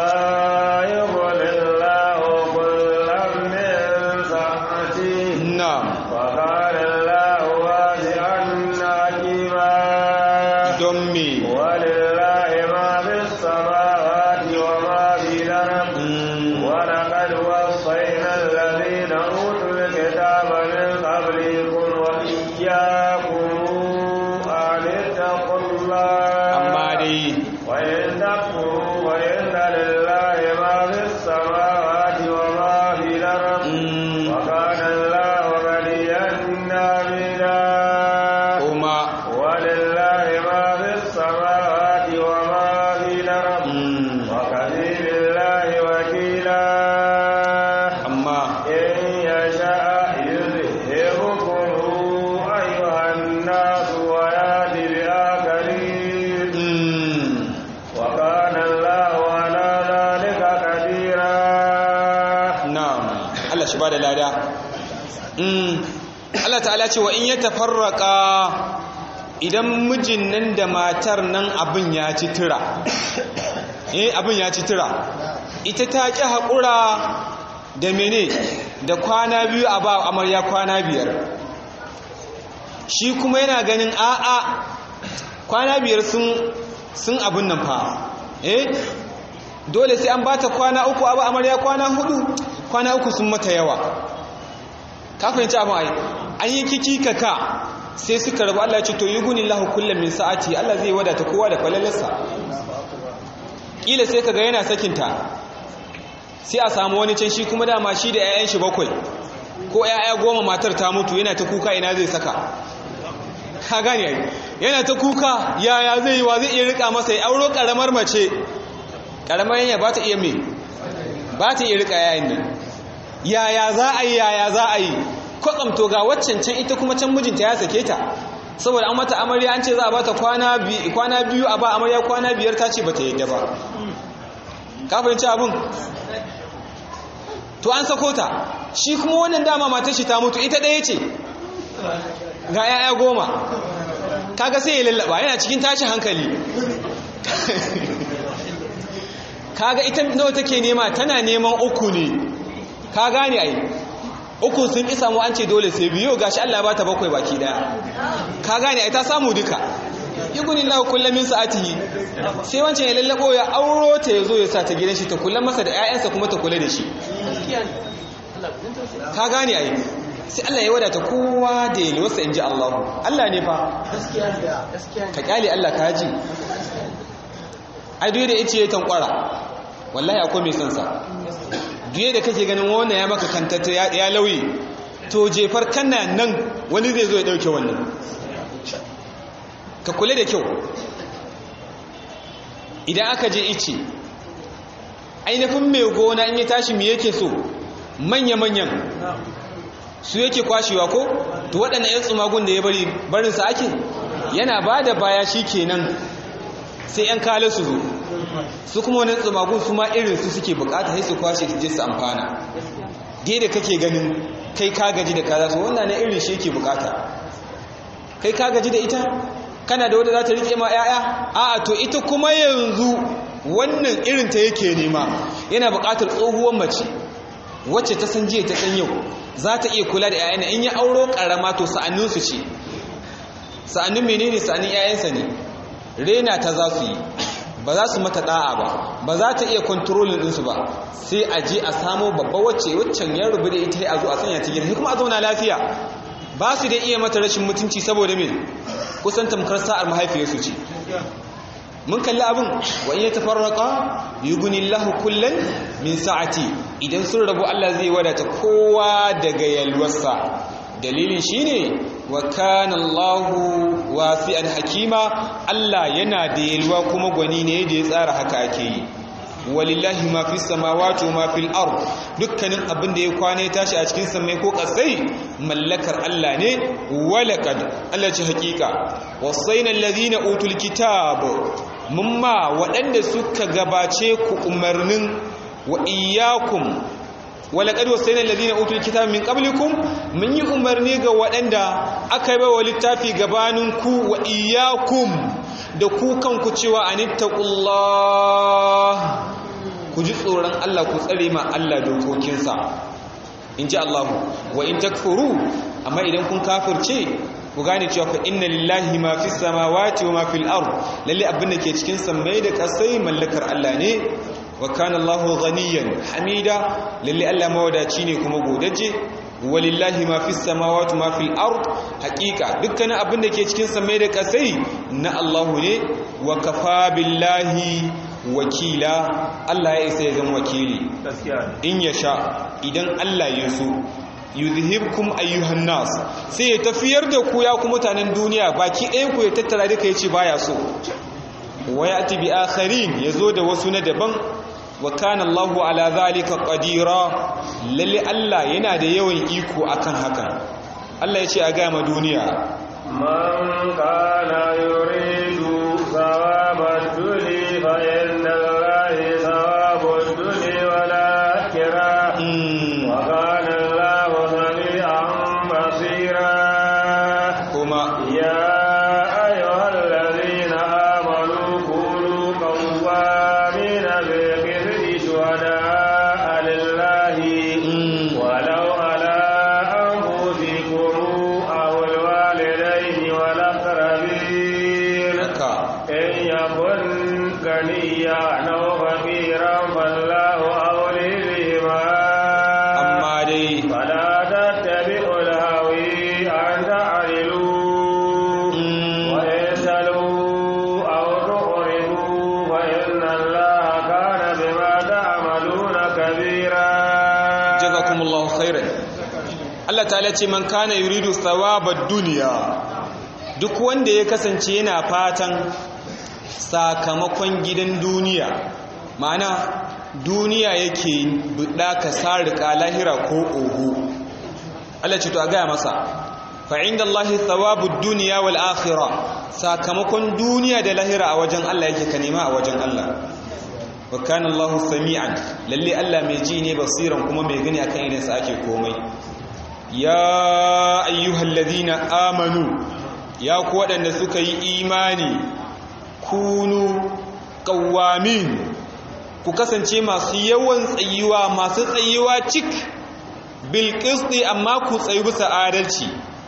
da lada. Allah ta'ala ce wa in ya tafarraka idan mijin nan da matar nan abin ya ci tura eh abin ya ci tura ita ta ki haƙura da mene da kwana biyu a ba amarya kwana biyar shi kuma yana ganin a'a kwana biyar sun sun abin nan fa eh dole sai an bata kwana uku a ba amarya kwana hudu kwana uku sun mata yawa ka fahimci abin ai an yi kiki kaka sai suka rabu Allah ya ce to yughnillahu kullam min sa'ati Allah zai wadata kowa da falalarsa kila sai kaga yana sakinta sai a samu wani can shi kuma dama shi da 'ya'yan shi bakwai ko 'ya'ya goma matar ta mutu yana ta kuka ina zai saka ka gane ai yana ta kuka yaya zai yi wa zai iya rika masa ya auro karamar mace karamar yanya ba ta iya me ba ta iya rika yayin nan yaya za a yi yaya za a yi kwatsamto ga waccan can ita kuma can mijinta ya sake ta saboda an mata amarya an ce za a bata kwana biyu a ba amarya kwana biyar ta ce bata yadda ba ka fahimci abin to an sako ta shi kuma wannan dama matar shi ta mutu ita ɗaya ce ga 'ya'ya goma kaga sai ya lallaba yana cikin tashin hankali kaga ita nawa take nema tana neman uku ne ka gane ai uku sun ki samu an ce dole sai biyo gashi Allah ba ta bakwai baki daya ka gane ai ta samu duka yugunillahu kullu min sa'atihi sai wancan ya lallabo ya auro ta yazo ya sa ta gidan shi ta kula masa da ƴaƴansa kuma ta kula da shi ka gane ai sai Allah ya wadata kowa da yalwarsa inji Allah Allah ne fa gaskiya gaskiya ka kyale Allah ka ji ai duk da yace ya tankwara wallahi akwai mai son sa duk da kake ganin wannan ya maka kantata ya lauyi to jefar kana nan wani zai zo ya dauke wannan ka kula da kyau idan aka je ice ainihin mai gona in ya tashi me yake so manya-manyan su yake kwashewa ko to waɗannan 'yan tsumagun da ya bari barinsa ake yana ba da baya shi kenan sai 'yan kala su zo su kuma wani tsumagun su ma irinsu suke bukata sai su kwashe su je su amfana dai da kake ganin kai ka gaji da kaza su wannan na irin shi yake bukata kai ka gaji da ita kana da wadda za ta rike ma 'ya'ya a'a to ita kuma yanzu wannan irin ta yake nema yana bukatar tsohuwar mace wacce ta san jiya ta san yau za ta iya kula da 'ya'yana in ya auro karama to sa'anninsu ce sa'annin menene sa'annin 'ya'yansa ne rena ta za su yi ba za su mata da'a ba ba za ta iya kontrolin ɗinsu ba sai a je a samo babba wacce waccan ya rubu da ita a zo a sanya ta gida kuma a zauna lafiya ba su da iya mata rashin mutunci saboda me kusan tamkar sa'ar mahaifiyarsu ce mun kalli abin wa in yatafarraqa yughnillahu kullan min sa'ati idan sun rabu Allah zai wadata kowa daga yalwarsa dalilin shine wa kana Allahu wasi'an hakima Allah yana da yalwa kuma gwani ne da ya tsara haka ake yi walillahi ma fis samawati wa ma fil ard dukkanin abin da ya kwana ya tashi a cikin samai ko kasai mallakar Allah ne walaqad Allah ce hakika wasaina alladhina utul kitab mumma waɗanda suka gabace ku umarnin wa iyyakum walaqad wasaina alladhina utul kitaba min qablikum mun yi umarni ga waɗanda aka yi wa littafi gabanin ku wa iyyakum da ku kanku cewa anittaqullah ku ji tsoron Allah ku tsare ma Allah dokokinsa inji Allah wa in takfuru amma idan kun kafirce ku gane cewa fa inna lillahi ma fis samawati wa ma fil ard lalle abin da ke cikin sammai da kasai mallakar Allah ne wa kana Allahu ghaniyan hamida lalle Allah mawadaci ne kuma godaje walillahi ma fis samawati ma fil ard haqiqa dukkan abin da ke cikin samai da kasai na Allahu ne wa kafa billahi wakila Allah ya isa ya zama wakili in yasha idan Allah ya so yuzhibkum ayyuhan nas sai ya tafiyar da ku ya ku mutanen duniya baki ɗayan ku ya tattara duka yace baya so wayati bi akharin yazo da wasu na daban wa kana Allahu ala zalika qadira lalle Allah yana da yawan iko akan hakan Allah yace a ga ma duniya man kana yuridu thawabad dunya fa inna lillahi thawabud dunya wal akhirah wa kana Allahu sami'an basira kuma ya ayyuhalladhina amanu kunu qawwamina bil qisti shuhada'a lillahi walau ala anfusikum aw al walidayni wal aqrabin in yakun ganiyan aw faqiran fallahu awliyahuma amma dai fala tattabi'ul hawi an ta'dilu wa yasalu aw tu'ridu wa inna Allaha kana bima ta'maluna kabira jazakumullahu khairan Allah ta'ala ce man kana yuridu thawabad dunya duk wanda ya kasance yana fatan sakamakon gidan duniya ma'ana duniya yake buɗa ka sarika lahira ko oho Allah ce to a gaya masa fa inda Allahi thawabud dunya wal akhirah sakamakon duniya da lahira a wajen Allah yake ka nema a wajen Allah wa kana Allahu sami'an lalle Allah mai ji ne basiran kuma mai gani akan idan sa ake komai ya ayyuhalladhina amanu ya ku waɗanda suka yi imani kunu qawwamin ku kasance masu yawan tsayuwa masu tsayuwa cik bil qisti amma ku tsayu bisa adalci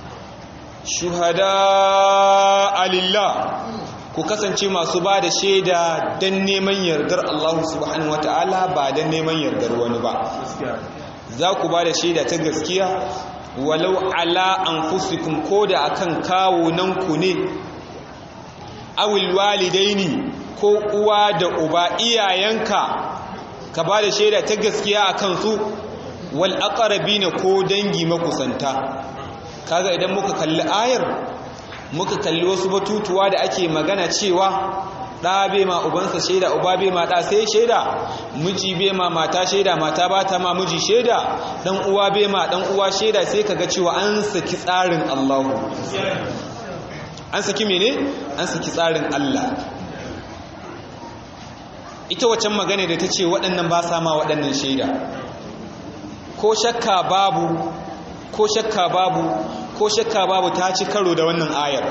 shuhada lillah ku kasance masu ba da shaida dan neman yardar Allah subhanahu wataala ba dan neman yardar wani ba za ku ba da shaida ta gaskiya walau ala anfusikum koda akan kawo nan ku ne awil walidaini ko uwa da uba iyayenka ka ba da shaida ta gaskiya a kansu wal aqrabina ko dangi makusanta kaga idan muka kalli ayar muka kalli wasu batutuwa da ake magana cewa da bai ma ubansa shaida uba bai ma da sai shaida miji bai ma mata shaida mata ba ta ma miji shaida dan uwa bai ma dan uwa shaida sai kaga cewa an saki tsarin Allah an saki mene an saki tsarin Allah ita waccan magana da ta ce waɗannan ba sa ma waɗannan shaida ko shakka babu ko shakka babu ko shakka babu ta ci karo da wannan ayar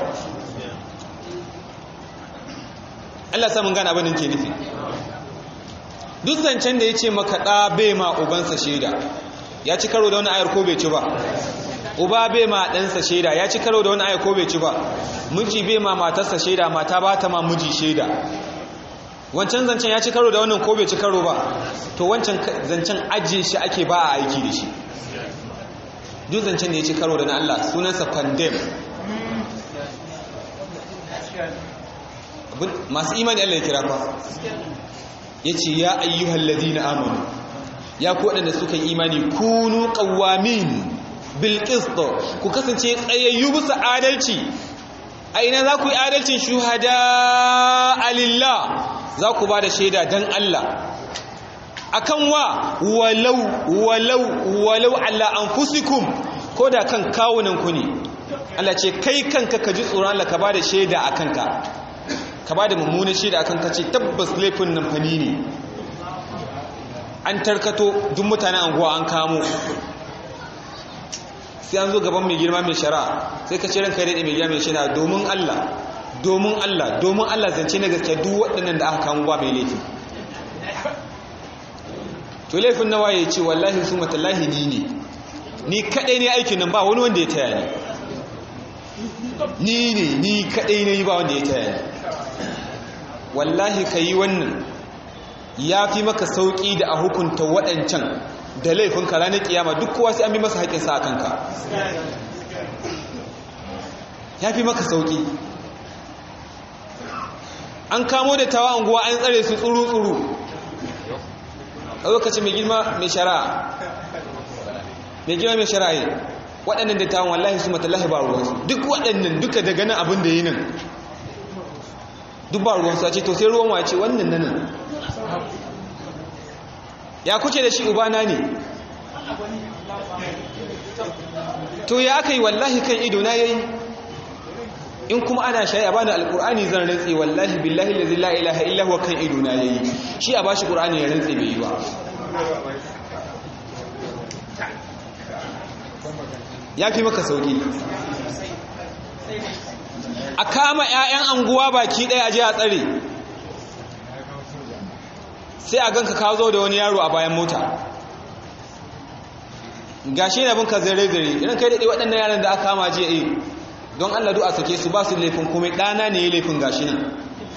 Allah sa mun gane abin da ke nufi duk zancen da ya ce maka ɗa bai ma ubansa shaida ya ci karo da wani ayar ko bai ci ba uba bai ma ɗansa shaida ya ci karo da wani ayar ko bai ci ba miji bai ma matarsa shaida mata ba ta ma miji shaida wancan zancen ya ci karo da wannan ko bai ci karo ba to wancan zancen ajiye shi ake ba a aiki da shi duk zancen da ya ci karo da na Allah sunansa pandem masu imani Allah ya kira fa ya ce ya ayyuhal ladina amanu ya ku waɗanda suka yi imani kunu qawwamin bil qist ku kasance tsayayyu bisa adalci a ina za ku yi adalcin shuhada alillah za ku ba da shaida dan Allah akan wa walau walau walau ala anfusikum ko da kan kawunan ku ne Allah ce kai kanka ka ji tsoron Allah ka bada shaida akan ka ka bada mummunan shaida akan ka ce tabbas laifin nan fani ne an tarkato duk mutanen anguwa an kamo sai an zo gaban mai girma mai shari'a sai ka ce ranka daɗe mai girma mai shari'a domin Allah domin Allah domin Allah zance na gaskiya duk waɗannan da aka kamo ba mai laifi to laifin nawa ya ce wallahi su matallahi ni ne ni kaɗai ne aikin nan ba wani wanda ya taya ni ni ne ni kaɗai ne ba wanda ya taya ni wallahi ka yi wannan ya fi maka sauƙi da a hukunta waɗancan da laifin ka ranar kiyama duk kowa sai an bi masa haƙinsa a kanka ya fi maka sauƙi an kamo da tawa anguwa an tsare su tsuru-tsuru a lokacin mai girma mai shari'a mai girma mai shari'a waɗannan da tawon wallahi su matallahi ba ruwansu duk waɗannan duka daga nan abin da yi nan duk ba ruwansu a ce to sai ruwan wace wannan nan ya kuce da shi ubana ne to ya aka yi wallahi kan ido na yayi in kuma ana shayi a bani alkur'ani zan rantse wallahi billahi la ilaha illa huwa kan ido na yayi shi a bashi qur'ani ya rantse bai yi ba ya fi maka sauki a kama 'ya'yan anguwa baki ɗaya a je a tsare sai a ganka ka zo da wani yaro a bayan mota gashi na binka zare-zare idan kai daɗe waɗannan yaran da aka kama je eh don Allah du'a sake su ba su laifin kuma ɗana ne ya laifin gashi nan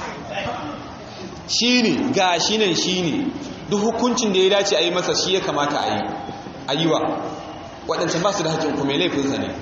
shi ne gashi nan shi ne duk hukuncin da ya dace a yi masa shi ya kamata a yi a yi wa waɗancan ba su da haƙin kuma laifinsa ne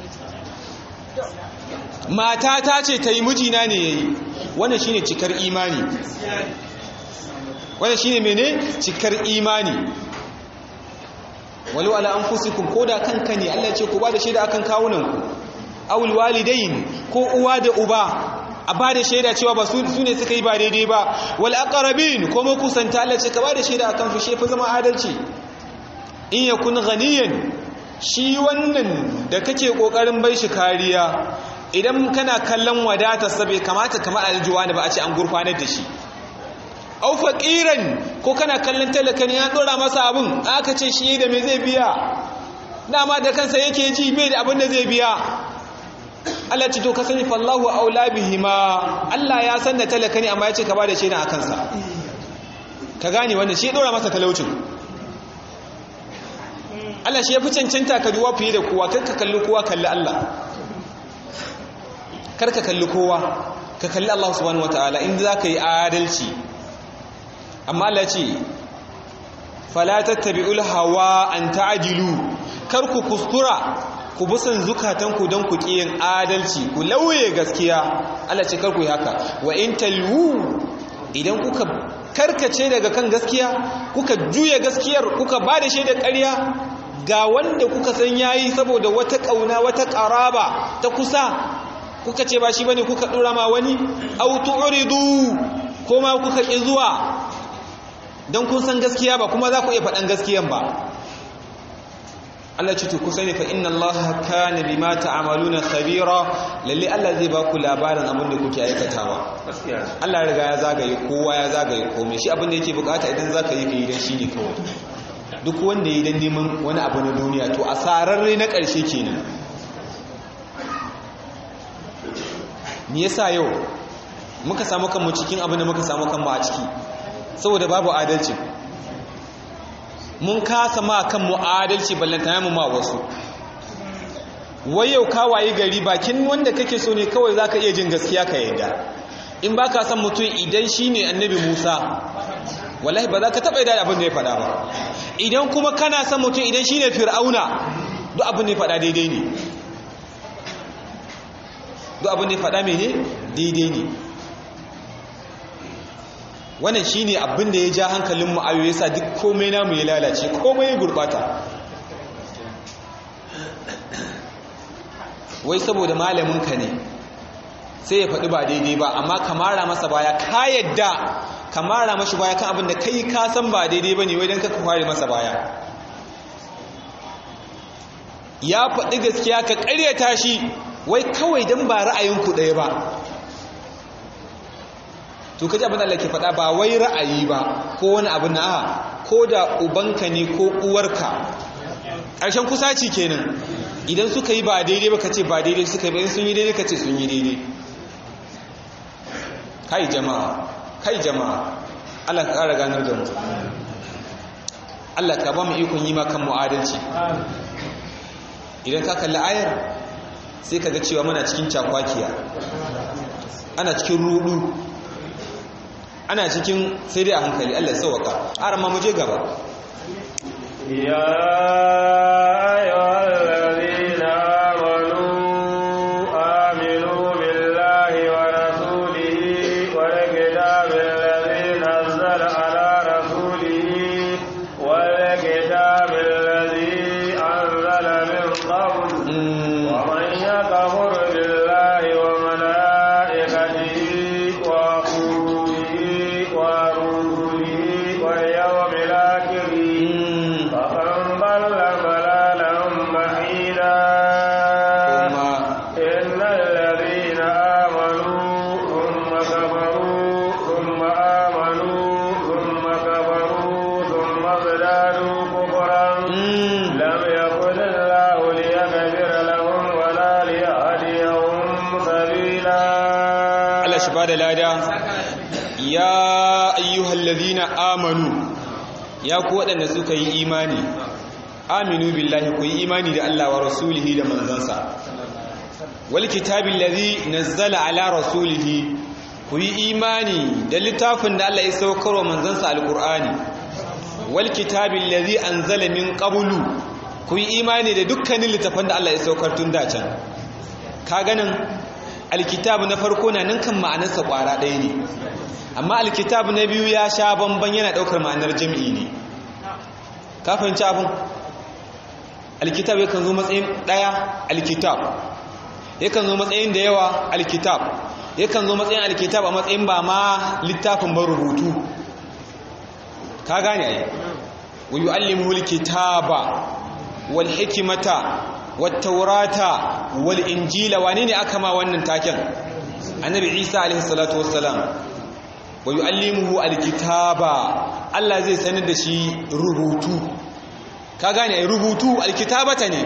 mata ta ce ta yi mijina ne ya yi wannan shi ne cikar imani wannan shi ne mene cikar imani walau ala an fusikun ko da kanka ne Allah ce ku ba da shaida akan kawunanku awul walidain ko uwa da uba a ba da shaida cewa ba su ne suka yi ba daidai ba wal aqrabin ko mu kusanta Allah ce ka ba da shaida akan su shefa zama adalci in yakun ghaniyan shi wannan da kake kokarin bai shi kariya idan kana kallon wadata sabai kamata kamar aljuwani ba a ce an gurfanar da shi au faqiran ko kana kallon talaka ne ya dora masa abun aka ce shi da me zai biya dama da kansa yake ji bai da abin da zai biya Allah ce to ka sani fallahu aula bihima Allah ya san da talaka ne amma ya ce ka ba da shaida a kansa ka gane wannan shi ya dora masa talaucin Allah shi ya fi cancanta ka duwa fiye da kowa kar ka kalli kowa kalli Allah kar ka kalli kowa ka kalli Allah subhanahu wataala inda za ka yi adalci amma Allah ce fala tattabi'ul hawa an ta'dilu kar ku kuskura ku busan zukatanku don ku kiyin adalci ku lauye gaskiya Allah ce kar ku yi haka wa in talwu idan kuka karkace daga kan gaskiya kuka juya gaskiyar kuka bada shaidar ƙarya ga wanda kuka san yayi saboda wata kauna wata qaraba ta kusa kuka ce ba shi bane kuka dora ma wani au tu'ridu kuma kuka ki zuwa dan kun san gaskiya ba kuma za ku iya faɗan gaskiyan ba Allah ce to ku sani fa inna Allah kana bima ta'maluna khabira lalle Allah zai ba ku labarin abin da kuke aikatawa Allah ya riga ya zagaye kowa ya zagaye komai shi abin da yake bukata idan zaka yi kai dan shi ne kawai duk wanda yi dan neman wani abu na duniya to asararre na ƙarshe kenan me yasa yau muka samu kanmu cikin abin da muka samu kanmu a ciki saboda babu adalci mun kasa ma kanmu adalci ballantana mu ma wasu wai yau ka wayi gari bakin wanda kake so ne kawai zaka iya jin gaskiya ka yadda in baka san mutum idan shine annabi Musa wallahi ba za ka taba yadda abin da ya faɗa ba idan kuma kana san mutum idan shine Fir'auna duk abin da ya faɗa daidai ne duk abin da ya faɗa mene daidai ne wannan shine abin da ya ja hankalin mu ayo yasa duk komai namu ya lalace komai ya gurbata wai saboda malamin ka ne sai ya faɗi ba daidai ba amma kamara masa baya ka yadda ka mara mashi baya kan abin da kai ka san ba daidai bane wai dan ka kware masa baya. Ya faɗi gaskiya ka ƙaryata shi wai kawai dan ba ra'ayinku ɗaya ba. To kaji abin da Allah ke faɗa ba wai ra'ayi ba ko wani abu na ko da ubanka ne ko uwarka ƙarshen kusaci kenan. Idan suka yi ba daidai ba ka ce ba daidai suka yi ba, in sun yi daidai ka ce sun yi daidai. Kai jama'a kai jama'a Allah ka ƙara ganar da mu, Allah ka ba mu ikon yi ma kan mu'adalci. Idan ka kalli ayar sai ka ga cewa muna cikin cakwakiya, ana cikin rudu, ana cikin sai dai a hankali. Allah ya sauwaka. Ara ma mu je gaba. Ya ayyuhal ladina amanu aminu billahi wa rasulihi wal kitabil ladzi nazzala ala rasulihi wal kitabil ladzi anzala min qabl wa man yakfur billahi wa malaikatihi wa kutubihi wa rusulihi wal yawmil akhir da lada. Ya ayyuhal ladhina amanu, ya ku waɗanda suka yi imani, aminu billahi, ku yi imani da Allah wa rasulihi da manzansa, wal kitabil ladhi nazzala ala rasulihi, ku yi imani da littafin da Allah ya saukar wa manzansa alqur'ani, wal kitabil ladhi anzala min qablu, ku yi imani da dukkanin littafan da Allah ya saukar tun da can. Ka ganin alkitabu na farko na nan kan ma'anarsa kwara ɗaya ne, amma alkitabu na biyu ya sha bamban, yana ɗaukar ma'anar jami'i ne. Ka fahimci abin? Alkitab yakan zo matsayin ɗaya, alkitab yakan zo matsayin da yawa, alkitab yakan zo matsayin alkitab a matsayin ba ma littafin ba, rubutu. Ka gane ai? wa yu'allimuhu alkitaba wal hikmata wattaurata wal injila. wane ne aka ma wannan taken? Annabi Isa alaihi salatu wassalam. wa yu'allimuhu alkitaba, Allah zai sanar da shi rubutu. Ka gane ai rubutu alkitabata ne.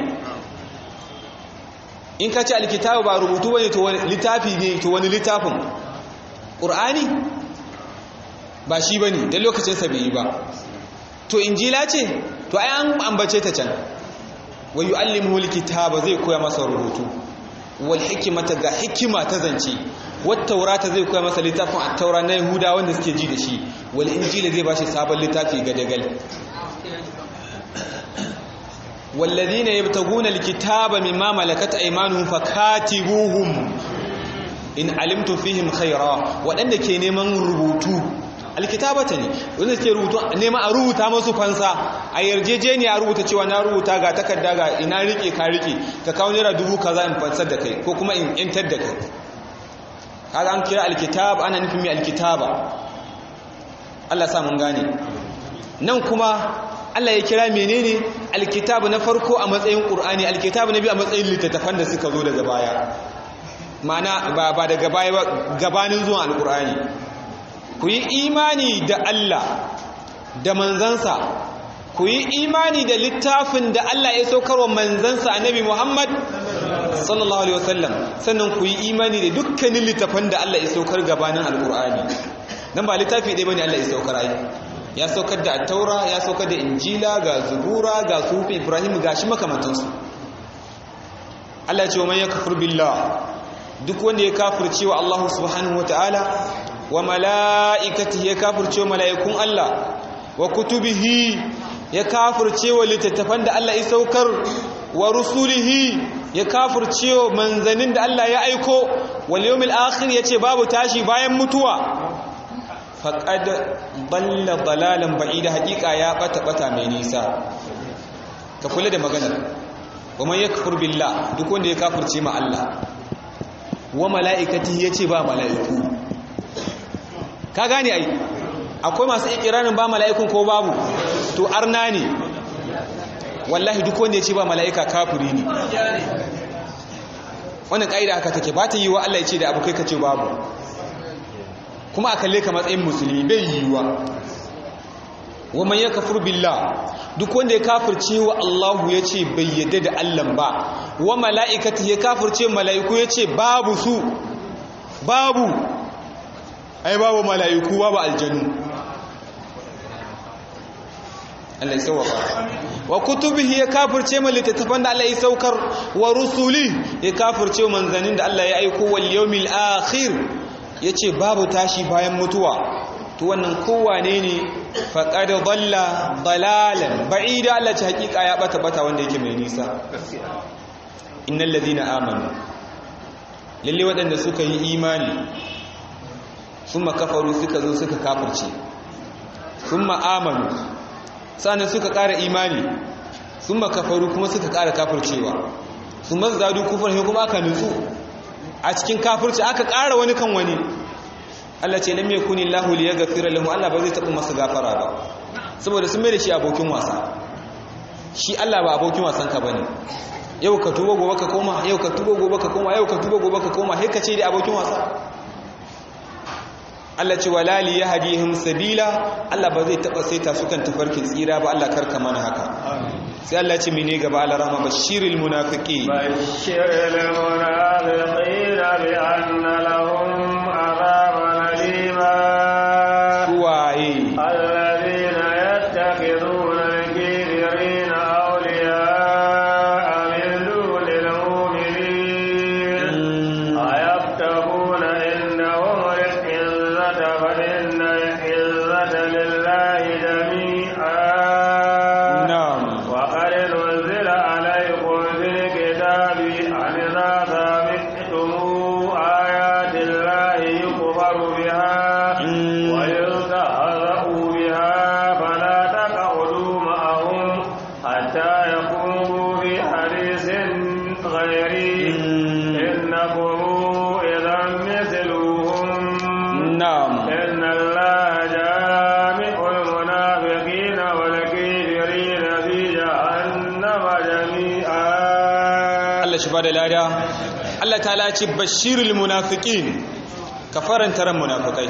In ka ce alkitabu ba rubutu bane to wani littafi ne, to wani littafin Qur'ani ba shi bane, dan lokacin sa bai yi ba. To injila ce, to ai an ambace ta can. wa yu'allimuhu alkitaba, zai koya masa rubutu, wal hikmata, ga hikima ta zance, wat taurata, zai koya masa littafin at-taura na Yahuda wanda suke ji da shi, wal injila, zai bashi sabon littafi ga dagal. walladhina yabtaguna alkitaba mimma malakat aymanuhum fakatibuhum in alimtu fihim khaira. wadanda ke neman rubutu alkitabata ne, wanda suke rubutu nema a rubuta masu fansa, a yarjejeniya a rubuta cewa na rubuta ga takarda, ga ina rike ka rike, ka kawo naira dubu kaza in fansar da kai ko kuma in yantar da kai. kaga an kira alkitab, ana nufin mai alkitaba. Allah sa mun gane. Nan kuma Allah ya kira menene alkitab na farko a matsayin Qur'ani, alkitab na biyu a matsayin littattafan da suka zo daga baya, ma'ana ba ba daga baya ba, gabanin zuwan alqur'ani. ku yi imani da Allah da manzansa, ku yi imani da littafin da Allah ya saukar wa manzansa annabi Muhammad sallallahu alaihi wasallam, sannan ku yi imani da dukkanin littafan da Allah ya saukar gabanin alqur'ani. dan ba littafi ɗaya bane Allah ya saukar ai, ya saukar da at-taura, ya saukar da injila, ga zabura, ga sufi Ibrahim, gashi makamantansu. Allah ya ce wa man yakfur billah, duk wanda ya kafirce wa Allah subhanahu wataala, wa mala'ikatihi, ya kafirce wa mala'ikun Allah, wa kutubihi, ya kafirce wa littattafan da Allah ya saukar, wa rusulihi, ya kafirce wa manzanin da Allah ya aiko, wal yawmil akhir, yace babu tashi bayan mutuwa, faqad dalla dalalan ba'ida, haqiqa ya bata bata mai nisa. Ka kula da maganar, wa man yakfur billah, duk wanda ya kafirce ma Allah, wa mala'ikatihi, yace ba mala'iku. Ka gane ai, akwai masu ikirarin ba mala'ikun ko babu to arna ne wallahi duk wanda ya ce ba mala'ika kafiri ne wannan ƙa'ida haka take ba ta yi wa Allah ya ce da abu kai ka ce babu kuma a kalle ka matsayin musulmi bai yi wa wa man yakfur billah duk wanda ya kafirce wa Allah ya ce bai yadda da Allah ba wa mala'ikati ya kafirce mala'iku ya ce babu su babu ai babu mala'iku babu aljanu Allah ya sauka wa kutubihi ya kafirce ma littattafan da Allah ya saukar wa rusuli ya kafirce manzanin da Allah ya aiko wal yawmil akhir yace babu tashi bayan mutuwa to wannan kowane ne faqad dalla dalalan ba'ida Allah ta hakika ya bata bata wanda yake mai nisa innal ladina amanu lalle wadanda suka yi imani summa kafaru suka zo suka kafirce summa amanu sannan suka ƙara imani summa kafaru kuma suka ƙara kafircewa summa zadu kufran kuma aka nutsu a cikin kafirci aka ƙara wani kan wani Allah ce lam yakuni Allahu liyaghfira lahum Allah ba zai taɓa masa gafara ba saboda sun mai da shi abokin wasa shi Allah ba abokin wasan ka bane yau ka tuba gobe ka koma yau ka tuba gobe ka koma yau ka tuba gobe ka koma sai ka ce dai abokin wasa Allah ce wala li yahdihim sabila Allah ba zai taɓa saita su kan tafarkin tsira ba Allah karka mana haka sai Allah ce mene gaba Allah rahma bashiril munafiqin bashiril munafiqina bi anna lahum adhaban alima wa'i alladhina yattakhiduna al-kafirina awliya'a min dunil mu'minin ayabtaguna indahum al-izzata fa inna al-izzata lillahi jami'an na'am وقد نزل عليكم في الكتاب أن إذا سمعتم آيات الله يكفر بها ويستهزأ بها فلا تقعدوا معهم حتى يخوضوا في حديث غيره إنكم إذا مثلهم na'am إن الله جامع المنافقين والكافرين في جهنم جميعا Allah shi bada lada Allah ta'ala ce bashirul munafiqin ka faranta ran munafikai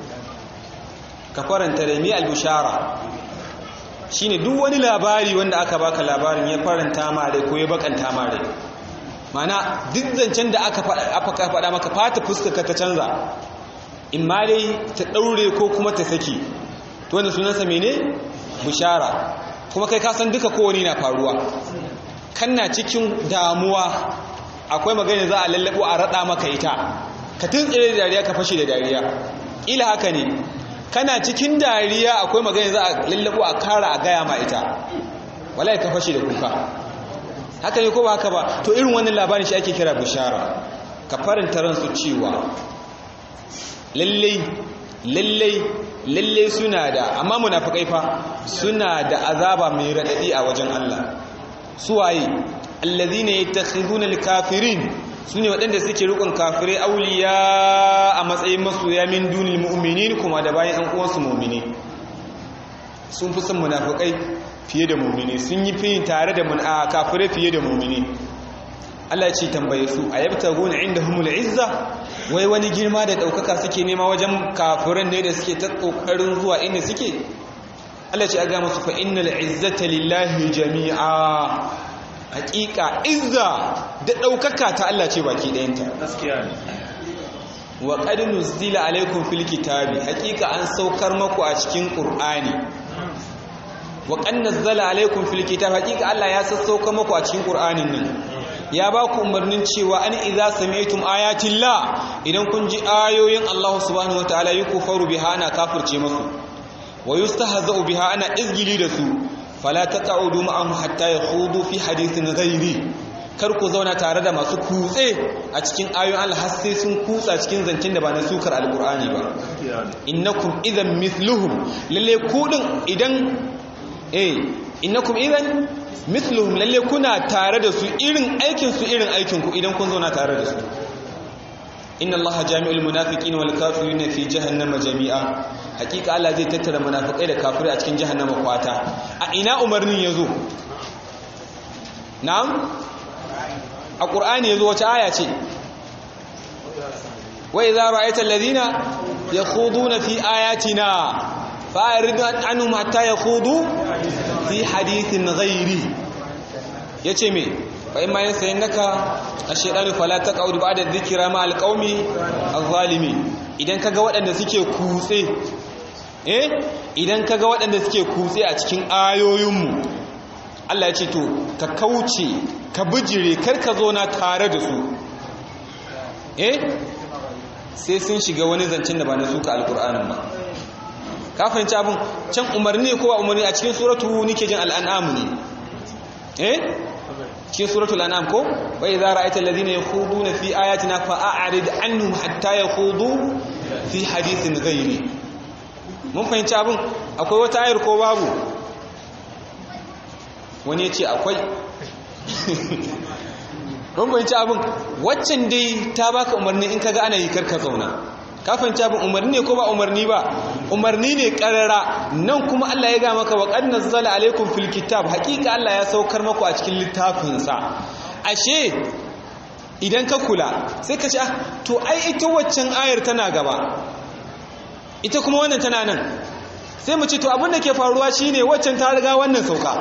ka faranta rai mai albushara shine duk wani labari wanda aka baka labarin ya faranta ma rai ko ya bakanta ma rai mana duk zancen da aka faɗa aka faɗa maka fata fuskar ka ta canza in ma dai ta daure ko kuma ta saki to wannan sunansa mene bushara kuma kai ka san duka kowane na faruwa kana cikin damuwa akwai magana za a lallabo a rada maka ita ka tuntsire da dariya ka fashe da dariya ila haka ne kana cikin dariya akwai magana za a lallabo a kara a gaya ma ita wallahi ka fashe da kuka haka ne ko ba haka ba to irin wannan labarin shi ake kira bishara ka faranta ransu cewa lallai lallai lallai suna da amma munafikai fa suna da azaba mai radadi a wajen Allah suwaye allazina yattakhiduna alkafirin sune wadanda suke rukun kafirai auliya a matsayin masoya min dunil mu'minin kuma da bayan an uwansu mu'mini sun fi son munafikai fiye da mu'mini sun yi fiye tare da kafirai fiye da mu'mini Allah ya ce tambaye su ayabtaguna indahumul izza wai wani girma da daukaka suke nema wajen kafiran ne da suke ta kokarin zuwa inda suke Allah ce a ga musu fa innal izzata lillahi jami'a hakika izza da daukaka ta Allah ce baki dayanta gaskiya ne wa qad nuzila alaykum fil kitabi hakika an saukar maku a cikin qur'ani wa qad nazzala alaykum fil kitabi hakika Allah ya sassauka maku a cikin qur'anin nan ya ba ku umarnin cewa an idza sami'tum ayatillah idan kun ji ayoyin Allah subhanahu wataala yukufaru biha ana kafirce musu wa yustahza'u biha ana izgili da su fala taq'udu ma'ahum hatta yakhudu fi hadithin ghairi kar ku zauna tare da masu kutse a cikin ayoyin Allah har sai sun kutsa cikin zancen da ba na sukar alqur'ani ba innakum idan mithluhum lalle ku din idan eh innakum idan mithluhum lalle kuna tare da su irin aikin su irin aikin ku idan kun zauna tare da su inna allaha jami'ul munafiqina wal kafirina fi jahannama jami'a hakika Allah zai tattara munafikai da kafirai a cikin jahannama kwata. A ina umarnin yazo na'am a Qur'ani yazo wace aya ce wa idza ra'aita alladhina yakhuduna fi ayatina fa'rid anhum hatta yakhudu fi hadithin ghairi yace me fa imma yansayinaka ash-shaytanu fala taq'ud ba'da dhikra ma al-qaumi adh-dhalimin idan kaga waɗanda suke kutse eh idan kaga waɗanda suke kutse a cikin ayoyinmu Allah ya ce to ka kauce ka bijire kar ka zo na tare da su eh sai sun shiga wani zancen da ba na suka alqur'anin ba ka fahimci abin can umarni ko ba umarni a cikin suratu nike jin al-an'am ne eh cikin suratul an'am ko wa idza ra'aita alladhina yakhuduna fi ayatina fa'arid anhum hatta yakhudu fi hadithin ghairi mun fahimci abin akwai wata ayar ko babu wani yace akwai mun fahimci abin waccan dai ta baka umarni in kaga ana yi karka zauna ka fahimci abin umarni ne ko ba umarni ba umarni ne karara nan kuma Allah ya ga maka wa qad nazzala alaikum fil kitab hakika Allah ya saukar maku a cikin littafin sa ashe idan ka kula sai ka ce to ai ita waccan ayar tana gaba ita kuma wannan tana nan sai mu ce to abin da ke faruwa shine waccan ta riga wannan sauka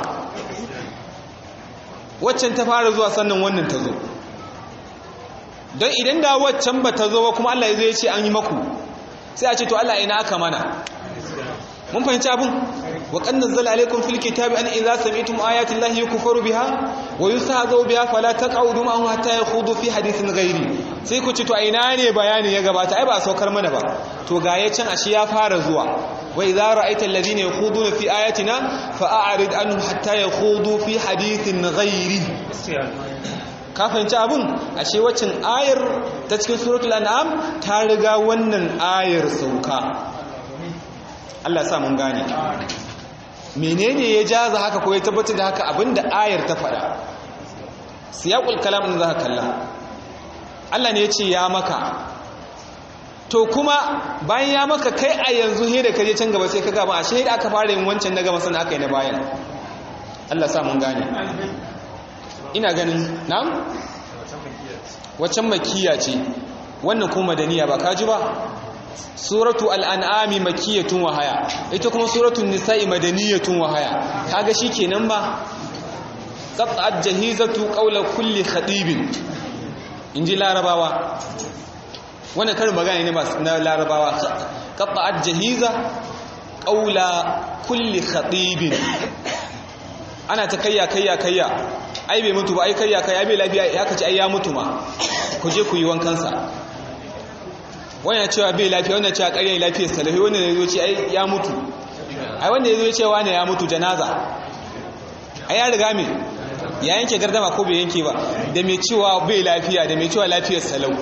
waccan ta fara zuwa sannan wannan ta zo don idan da waccan ba ta zo ba kuma Allah zai ce an yi maku sai a ce to Allah ina aka mana mun fahimci abin wa qad nazzala alaykum fil kitabi an idza sami'tum ayati llahi yukfaru biha wa yustahzaa'u biha fala taq'udu ma'ahum hatta yakhudu fi hadithin ghairi sai ku ce to ina ne bayani ya gabata ai ba a saukar mana ba to ga ya can ashe ya fara zuwa wa idza ra'aita alladhina yakhuduna fi ayatina fa'arid anhum hatta yakhudu fi hadithin ghairi ka fahimci abin ashe waccan ayar ta cikin suratul an'am ta riga wannan ayar sauka Allah sa mun gane menene ya jaza haka ko ya tabbatar da haka abinda ayar ta faɗa siyaqul kalam din zaka kalla Allah ne ya ce ya maka to kuma bayan ya maka kai a yanzu he da kaje can gaba sai ka gaba ashe da aka fara yin wancan na gaba sannan aka yi na bayan Allah sa mun gane ina ganin na'am waccan makiya ce wannan kuma madaniya ba kaji ba suratu al-an'ami makiyatun wa haya ita kuma suratul nisa'i madaniyatun wa haya kaga shikenan ba qat'at jahizatu qawla kulli khatibin inji larabawa wannan karin magana ne na larabawa qat'at jahiza qawla kulli khatibin ana ta kayya kayya kayya ai bai mutu ba ai kayya kayya bai lafiya ya kace ai ya mutu ma ku je ku yi wankan sa wannan cewa bai lafiya wannan cewa ƙarya lafiyar salafi wannan yazo ce ai ya mutu ai wanda yazo cewa ne ya mutu janaza ai ya riga me ya yanke gardama ko bai yanke ba da mai cewa bai lafiya da mai cewa lafiyar salau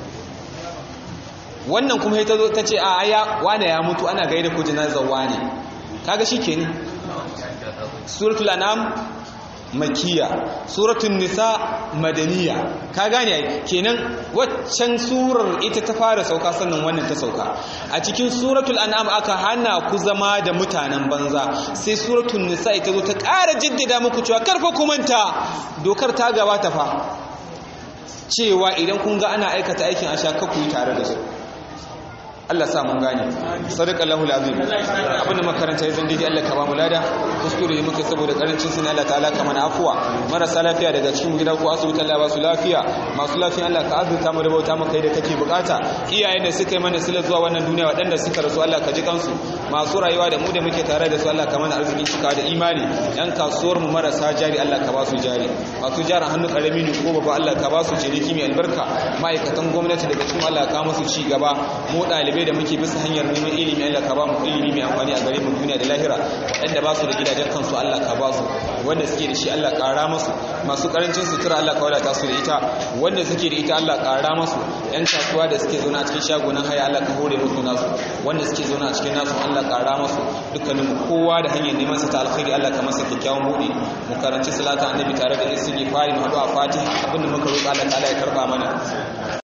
wannan kuma ita zo ta ce a aya wane ya mutu ana gaida ko janazar wane kaga shikenan suratul an'am makkiya suratul nisa madaniya ka gane ai kenan waccan surar ita ta fara sauka sannan wannan ta sauka a cikin suratul an'am aka hana ku zama da mutanen banza sai suratul nisa ita zo ta ƙara jaddada muku cewa karfa ku manta dokar ta gabata fa cewa idan kun ga ana aikata aikin asha ka ku yi tare da su Allah sa mun gane sadaqallahu alazim abinda makaranta yanzu dai Allah ka ba mu lada kuskure ne muke saboda karancin sunan Allah ta'ala ka mana afuwa marasa lafiya daga cikin gida ko asibiti Allah ba su lafiya masu lafiya Allah ka azurta mu da bauta maka da kake bukata iyayen da suka yi mana sila zuwa wannan duniya waɗanda suka rasu Allah ka ji kansu masu rayuwa da mu da muke tare da su Allah ka mana arzikin cika da imani yan kasuwar mu marasa jari Allah ka ba su jari masu jaran hannu karami ne ko babba Allah ka ba su ciniki mai albarka ma'aikatan gwamnati daga cikin Allah ka musu ci gaba mu ɗalibai da muke bisa hanyar neman ilimi Allah ka ba mu ilimi mai amfani a gare mu duniya da lahira waɗanda ba su da gidajen kansu Allah ka ba su wanda suke da shi Allah ƙara musu masu ƙarancin sutura Allah ka wadata su da ita wanda suke da ita Allah ƙara musu yan kasuwa da suke zauna a cikin shagunan haya Allah ka hore musu nasu wanda suke zauna a cikin nasu Allah ƙara musu dukkanin mu kowa da hanyar neman sa ta alkhairi Allah ka masa kyakkyawan buɗe mu karanci salatu annabi tare da istighfari mu haɗu a fatiha abinda muka roƙa Allah ta'ala ya karba mana